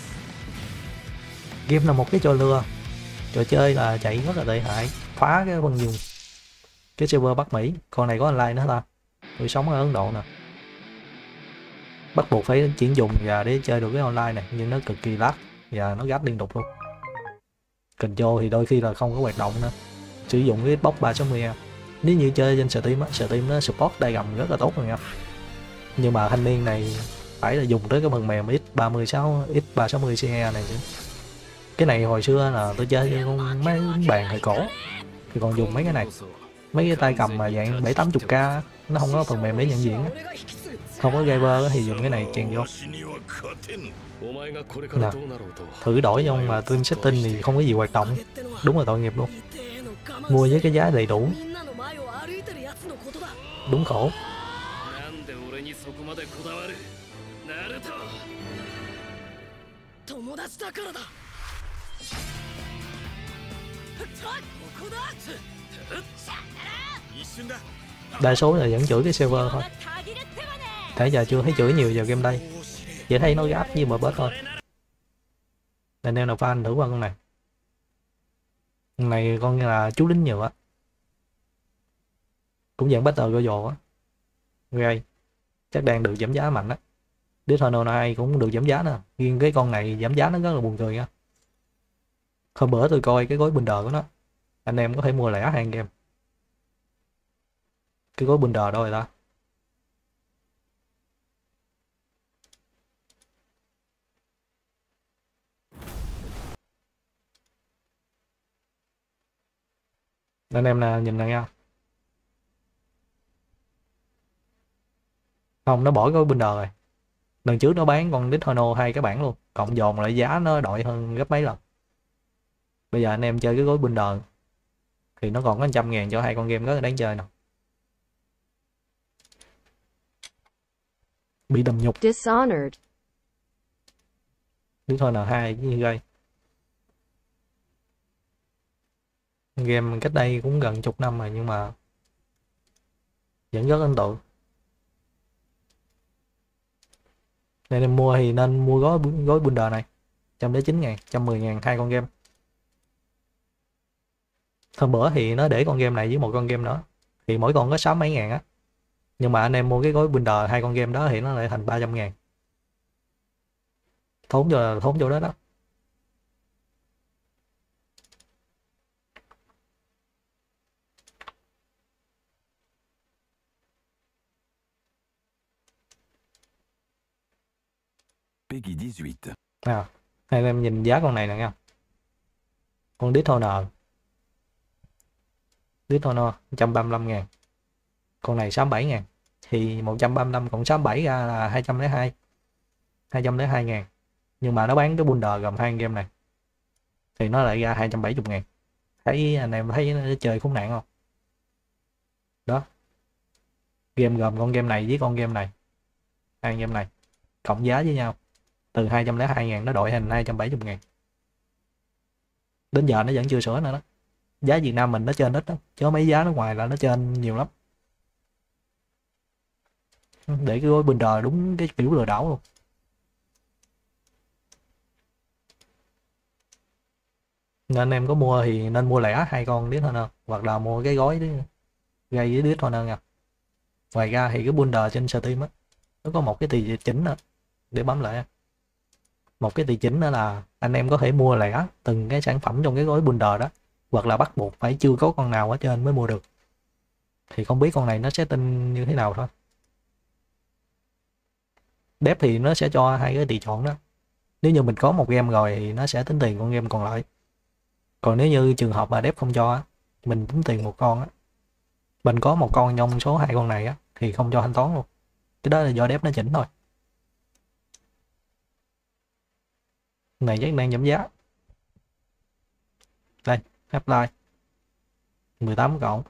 Game là một cái trò lừa. Trò chơi là chạy rất là tệ hại. Phá cái phần dùng. Cái server Bắc Mỹ. Con này có online nữa ta. Tôi sống ở Ấn Độ nè. Bắt buộc phải chuyển dùng và để chơi được cái online này. Nhưng nó cực kỳ lag. Và nó gắt liên tục luôn. Control thì đôi khi là không có hoạt động nữa. Sử dụng cái Xbox 360. Nếu như chơi trên Steam á, Steam nó support đai gầm rất là tốt rồi nha. Nhưng mà thanh niên này phải là dùng tới cái phần mềm X360 CE này chứ. Cái này hồi xưa là tôi chơi con mấy bàn thời cổ thì còn dùng mấy cái này. Mấy cái tay cầm mà dạng 780k nó không có phần mềm để nhận diện á. Không có driver thì dùng cái này chèn vô. Nè, thử đổi trong mà team setting thì không có gì hoạt động. Đúng là tội nghiệp luôn. Mua với cái giá đầy đủ. Đúng khổ. Đa số là vẫn chửi cái server thôi. Thế giờ chưa thấy chửi nhiều vào game đây, chỉ thấy nó gáp như mà bớt thôi. Nên em nào fan thử qua con này. Con này con là chú lính nhựa, cũng dạng Battle Royale á. Ray chắc đang được giảm giá mạnh á. Dishonored 2 cũng được giảm giá nè, riêng cái con này giảm giá nó rất là buồn cười nha. Hôm bữa tôi coi cái gói Builder của nó, anh em có thể mua lẻ hàng game. Cái gói Builder đâu rồi ta? Anh em nè, nhìn nè nha. Không, nó bỏ gói Builder rồi. Lần trước nó bán con Dishonored 2 cái bản luôn, cộng dồn lại giá nó đội hơn gấp mấy lần. Bây giờ anh em chơi cái gói Builder thì nó còn có 100.000 cho hai con game rất là đáng chơi nè. Bị đầm nhục. Dishonored. Dishonored 2 với gây. Game cách đây cũng gần chục năm rồi nhưng mà vẫn rất ấn tượng. Nên em mua thì nên mua gói Builder này 109.000, 110.000 hai con game. Hôm bữa thì nó để con game này với một con game nữa thì mỗi con có 6 mấy ngàn á, nhưng mà anh em mua cái gói Builder hai con game đó thì nó lại thành 300.000. Thốn vô đó đó. Peggy 18. Nào, hai anh em nhìn giá con này nè nha. Con Dishonored 135.000. Con này 67.000. Thì 135 cộng 67 ra là 202. 202.000. Nhưng mà nó bán cái bundle gồm hai game này thì nó lại ra 270.000. Thấy anh em thấy nó chơi khốn nạn không? Đó. Game gồm con game này với con game này. Hai game này cộng giá với nhau từ 202.000 nó đổi thành 270.000. Đến giờ nó vẫn chưa sửa nữa đó. Giá Việt Nam mình nó trên ít đó, chứ mấy giá nước ngoài là nó trên nhiều lắm. Để cái gói Builder đúng cái kiểu lừa đảo luôn. Nên anh em có mua thì nên mua lẻ hai con Dishonored hoặc là mua cái gói gây với Dishonored nha. Ngoài ra thì cái Builder trên Steam á nó có một cái tùy chỉnh nữa để bấm lại. Một cái tùy chỉnh nữa là anh em có thể mua lẻ từng cái sản phẩm trong cái gói Builder đó, hoặc là bắt buộc phải chưa có con nào ở trên mới mua được. Thì không biết con này nó setting như thế nào thôi. Dev thì nó sẽ cho hai cái tùy chọn đó. Nếu như mình có một game rồi thì nó sẽ tính tiền con game còn lại. Còn nếu như trường hợp mà Dev không cho á, mình tính tiền một con á, mình có một con trong số hai con này á thì không cho thanh toán luôn. Cái đó là do Dev nó chỉnh thôi. Này chắc đang giảm giá. Đây, apply 18 cộng.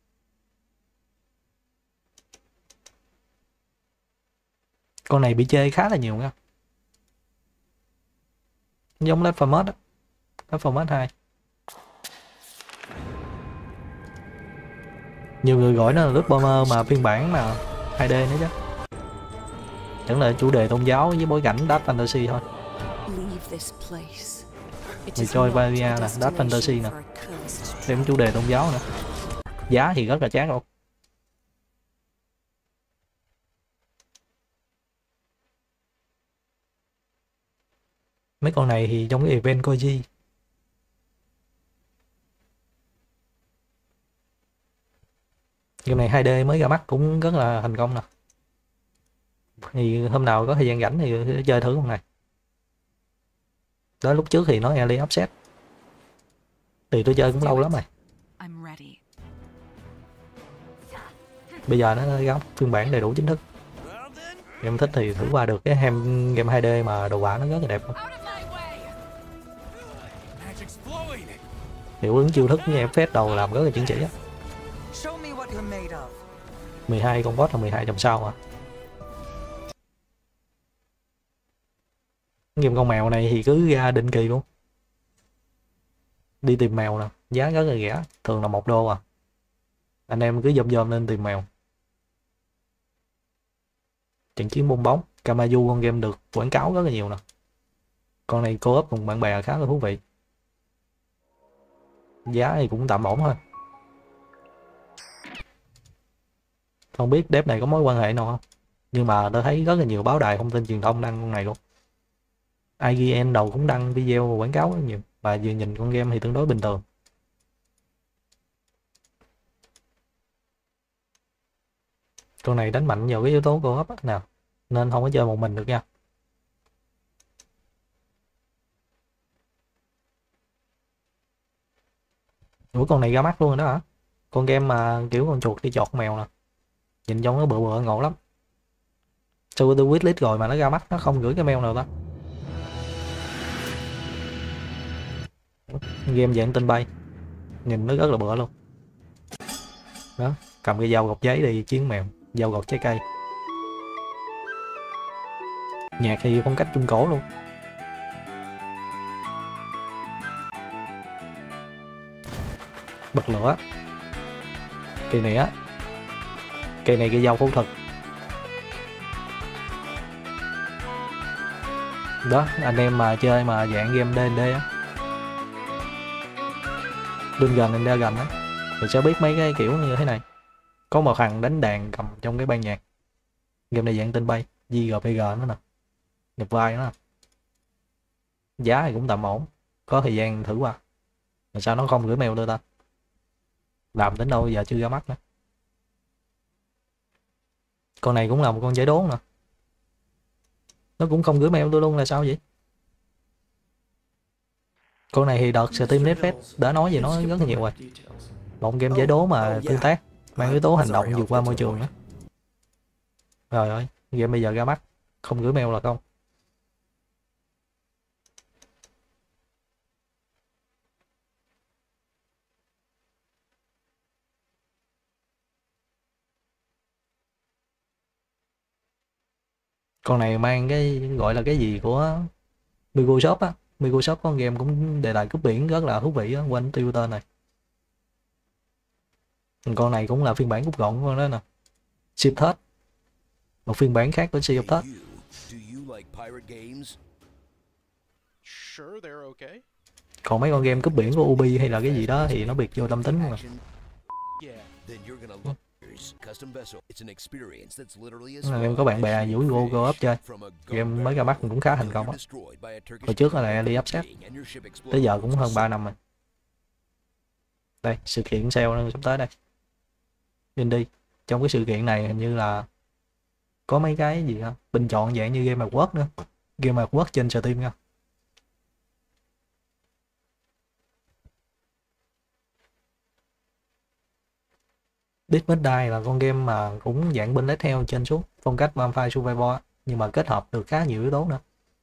Con này bị chê khá là nhiều nha. Giống Left 4 Dead á. Left 4 Dead 2. Nhiều người gọi nó là Loot Bomber mà phiên bản mà 2D nữa chứ. Chẳng là chủ đề tôn giáo với bối cảnh Dark Fantasy thôi. Người chơi Varia nè, Dark Fantasy nè. Thêm chủ đề tôn giáo nữa. Giá thì rất là chát luôn. Mấy con này thì trong cái event Koji. Game này 2D mới ra mắt cũng rất là thành công nè. Thì hôm nào có thời gian rảnh thì chơi thử con này. Đó, lúc trước thì nó early access. Thì tôi chơi cũng lâu lắm rồi. Bây giờ nó ra phiên bản đầy đủ chính thức. Em thích thì thử qua được cái game 2D mà đồ họa nó rất là đẹp. Hiệu ứng chiêu thức với em phép đầu làm rất là chuẩn chỉ á. 12 con boss là 12 trong sau mà. Game con mèo này thì cứ ra định kỳ luôn. Đi tìm mèo nè, giá rất là rẻ, thường là $1 à. Anh em cứ dòm lên tìm mèo. trận chiến bong bóng. Kamayu con game được quảng cáo rất là nhiều nè. Con này co-op cùng bạn bè khá là thú vị. Giá thì cũng tạm ổn thôi. Không biết dev này có mối quan hệ nào không, nhưng mà tôi thấy rất là nhiều báo đài thông tin truyền thông đăng con này luôn. IGN đầu cũng đăng video và quảng cáo rất nhiều, và vừa nhìn con game thì tương đối bình thường. Con này đánh mạnh vào cái yếu tố co-op á nào, nên không có chơi một mình được nha. Ủa con này ra mắt luôn rồi đó hả? Con game mà kiểu con chuột đi chọt mèo nè, nhìn trong nó bự bự ngộ lắm. Sao tôi wishlist rồi mà nó ra mắt nó không gửi cái mail nào ta? Game dạng tinh bay, nhìn nó rất là bựa luôn. Đó, cầm cái dao gọt giấy đi chiến mèo, dao gọt trái cây. Nhạc thì phong cách trung cổ luôn. Bật lửa. Cây này á, cây này cây dao phẫu thuật. Đó, anh em mà chơi mà dạng game D&D á, Dungeons and Dragons á, thì sẽ biết mấy cái kiểu như thế này. Có một thằng đánh đàn cầm trong cái ban nhạc. Game này dạng tinh bay, JRPG nữa nè, nhập vai nữa nè. Giá thì cũng tầm ổn, có thời gian thử qua. Mà sao nó không gửi mail đưa ta? Làm đến đâu giờ chưa ra mắt nữa. Con này cũng là một con giải đố nè, nó cũng không gửi mail tôi luôn là sao vậy? Con này thì đợt Steam Next Fest đã nói về nó rất là nhiều rồi. Một game giải đố mà tương tác, mang yếu tố hành động vượt qua môi trường nữa. Rồi ơi, game bây giờ ra mắt, không gửi mail là không. Con này mang cái gọi là cái gì của Microsoft á. Microsoft có game cũng đề tài cướp biển rất là thú vị á, quên tiêu tên này. Con này cũng là phiên bản rút gọn của con đó nè. Shifted, một phiên bản khác của Shifted. Còn mấy con game cướp biển của Ubi hay là cái gì đó thì nó biệt vô tâm tính mà. Em có bạn bè rủ vô co-op chơi. Game mới ra mắt cũng khá thành công á. Hồi trước là đi upset, tới giờ cũng hơn 3 năm rồi. Đây, sự kiện sale sắp tới đây. Indie. Trong cái sự kiện này hình như là có mấy cái gì ha, bình chọn dạng như Game Award nữa. Game Award trên Steam nha. Dead by Daylight là con game mà cũng dạng bullet hell trên xuống, phong cách Vampire Survivor, nhưng mà kết hợp được khá nhiều yếu tố nữa.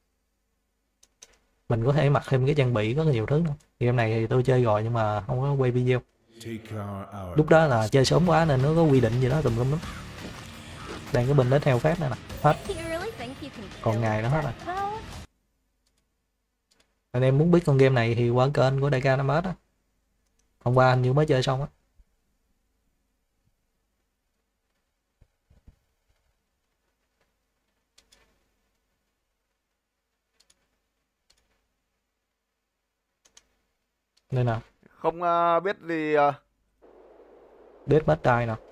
Mình có thể mặc thêm cái trang bị rất là nhiều thứ nữa. Game này thì tôi chơi rồi nhưng mà không có quay video. Lúc đó là chơi sớm quá nên nó có quy định gì đó tùm lum lắm. Đang cái bullet hell phép này nè, hết. Còn ngày nó hết rồi. Anh em muốn biết con game này thì qua kênh của Daika Namet á. Hôm qua hình như mới chơi xong á. Đây nào. Không biết gì. Dead by Daylight nè.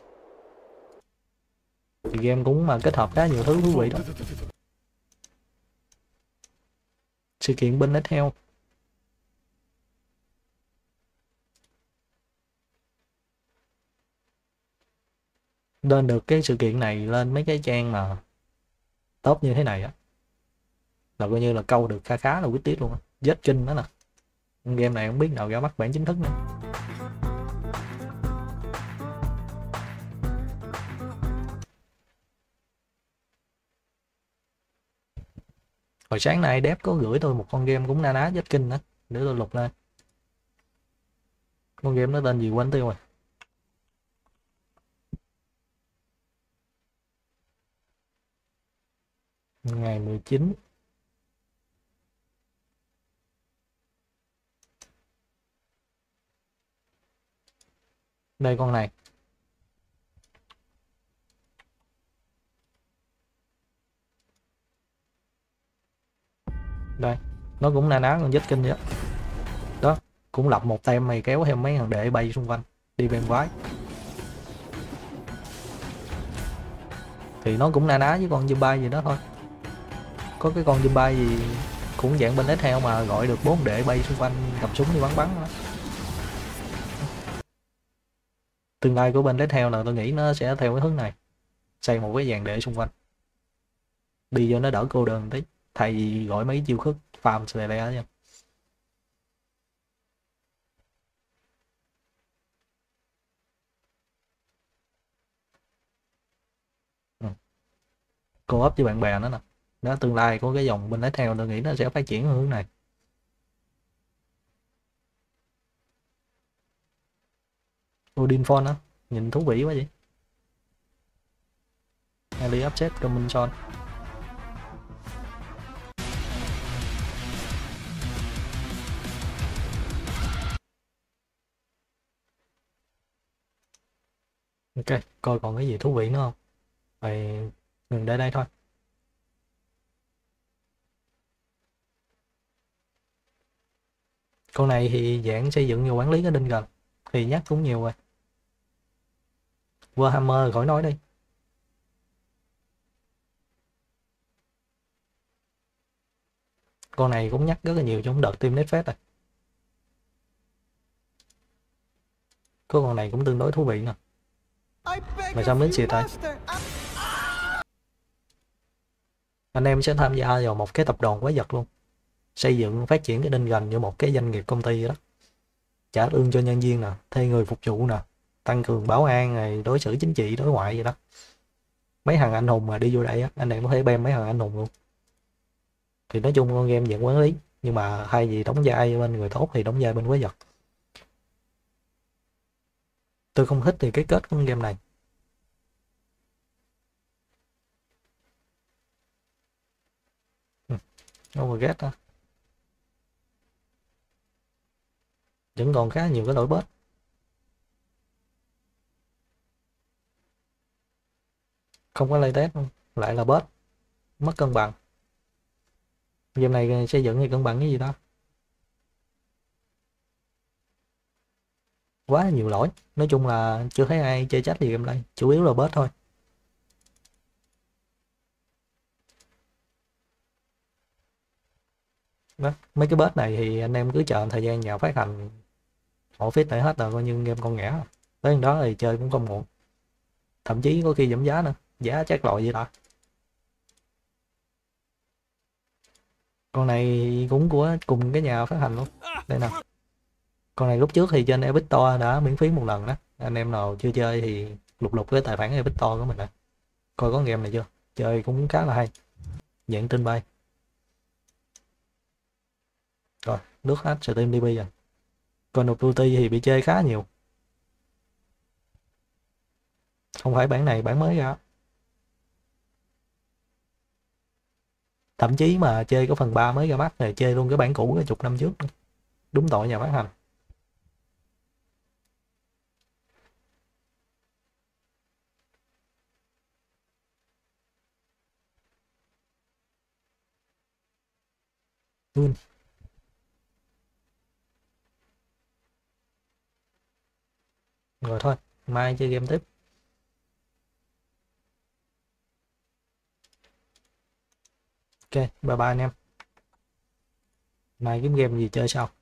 Thì game cũng mà kết hợp khá nhiều thứ thú vị đó. Sự kiện bullet hell. Lên được cái sự kiện này lên mấy cái trang mà top như thế này á là coi như là câu được khá khá là quyết tiết luôn á. Rất kinh đó nè. Game này không biết nào ra mắt bản chính thức nữa. Hồi sáng nay dev có gửi tôi một con game cũng na ná rất kinh nữa, để tôi lục lên. Con game nó tên gì quên tiêu rồi. Ngày 19. Đây con này. Đây, nó cũng na ná con dít kinh vậy đó. Cũng lập một tem mày kéo thêm mấy thằng đệ bay xung quanh đi bên quái, thì nó cũng na ná với con Zumba gì đó thôi. Có cái con Zumba gì cũng dạng bên theo mà gọi được 4 đệ bay xung quanh cầm súng đi bắn bắn đó. Tương lai của bên theo là tôi nghĩ nó sẽ theo cái hướng này, xây một cái dàn đệ xung quanh đi cho nó đỡ cô đơn tí, thay vì gọi mấy chiêu khức farm xè le nha. Ừ. Cô ấp với bạn bè nữa nè, đó tương lai của cái dòng bên theo tôi nghĩ nó sẽ phát triển hướng này. Odin Phone á, nhìn thú vị quá vậy. Ali upset Robinson. Ok, coi còn cái gì thú vị nữa không? Vậy ngừng đến đây thôi. Con này thì dạng xây dựng và quản lý cái đinh gần thì nhắc cũng nhiều rồi. Warhammer khỏi nói đi. Con này cũng nhắc rất là nhiều trong đợt team Netfest rồi. Có con này cũng tương đối thú vị nè. Mà sao đến xịt tay? Anh em sẽ tham gia vào một cái tập đoàn quái vật luôn. Xây dựng phát triển cái đinh gần như một cái doanh nghiệp công ty đó. Trả lương cho nhân viên nè, thuê người phục vụ nè, tăng cường bảo an rồi đối xử chính trị đối ngoại vậy đó. Mấy thằng anh hùng mà đi vô đây á, anh em có thể bem mấy thằng anh hùng luôn. Thì nói chung con game dạng quản lý, nhưng mà thay vì đóng vai bên người tốt thì đóng vai bên quái vật. Tôi không thích thì cái kết của con game này. Overget đó. Vẫn còn khá nhiều cái lỗi bớt. Không có lay test luôn, lại là bớt. Mất cân bằng. Game này xây dựng thì cân bằng cái gì đó. Quá nhiều lỗi. Nói chung là chưa thấy ai chê trách gì game này, chủ yếu là bớt thôi. Đó. Mấy cái bớt này thì anh em cứ chờ thời gian vào phát hành, họ fix lại hết rồi coi như game con nghẽ. Tới đó thì chơi cũng không muộn. Thậm chí có khi giảm giá nữa, giá chắc loại gì đó. Con này cũng của cùng cái nhà phát hành luôn. Đây nè. Con này lúc trước thì trên Epic Store đã miễn phí một lần đó. Anh em nào chưa chơi thì lục lục cái tài khoản Epic Store của mình nè. Coi có game này chưa. Chơi cũng khá là hay. Dạng tin bay. Rồi, lướt hết Steam DB rồi. Còn of Duty thì bị chơi khá nhiều. Không phải bản này, bản mới ra. Thậm chí mà chơi có phần 3 mới ra mắt này, chơi luôn cái bản cũ cái chục năm trước. Đúng tội nhà phát hành. Luôn. Rồi thôi, mai chơi game tiếp. Ok, bye bye anh em. Mai kiếm game gì chơi sau.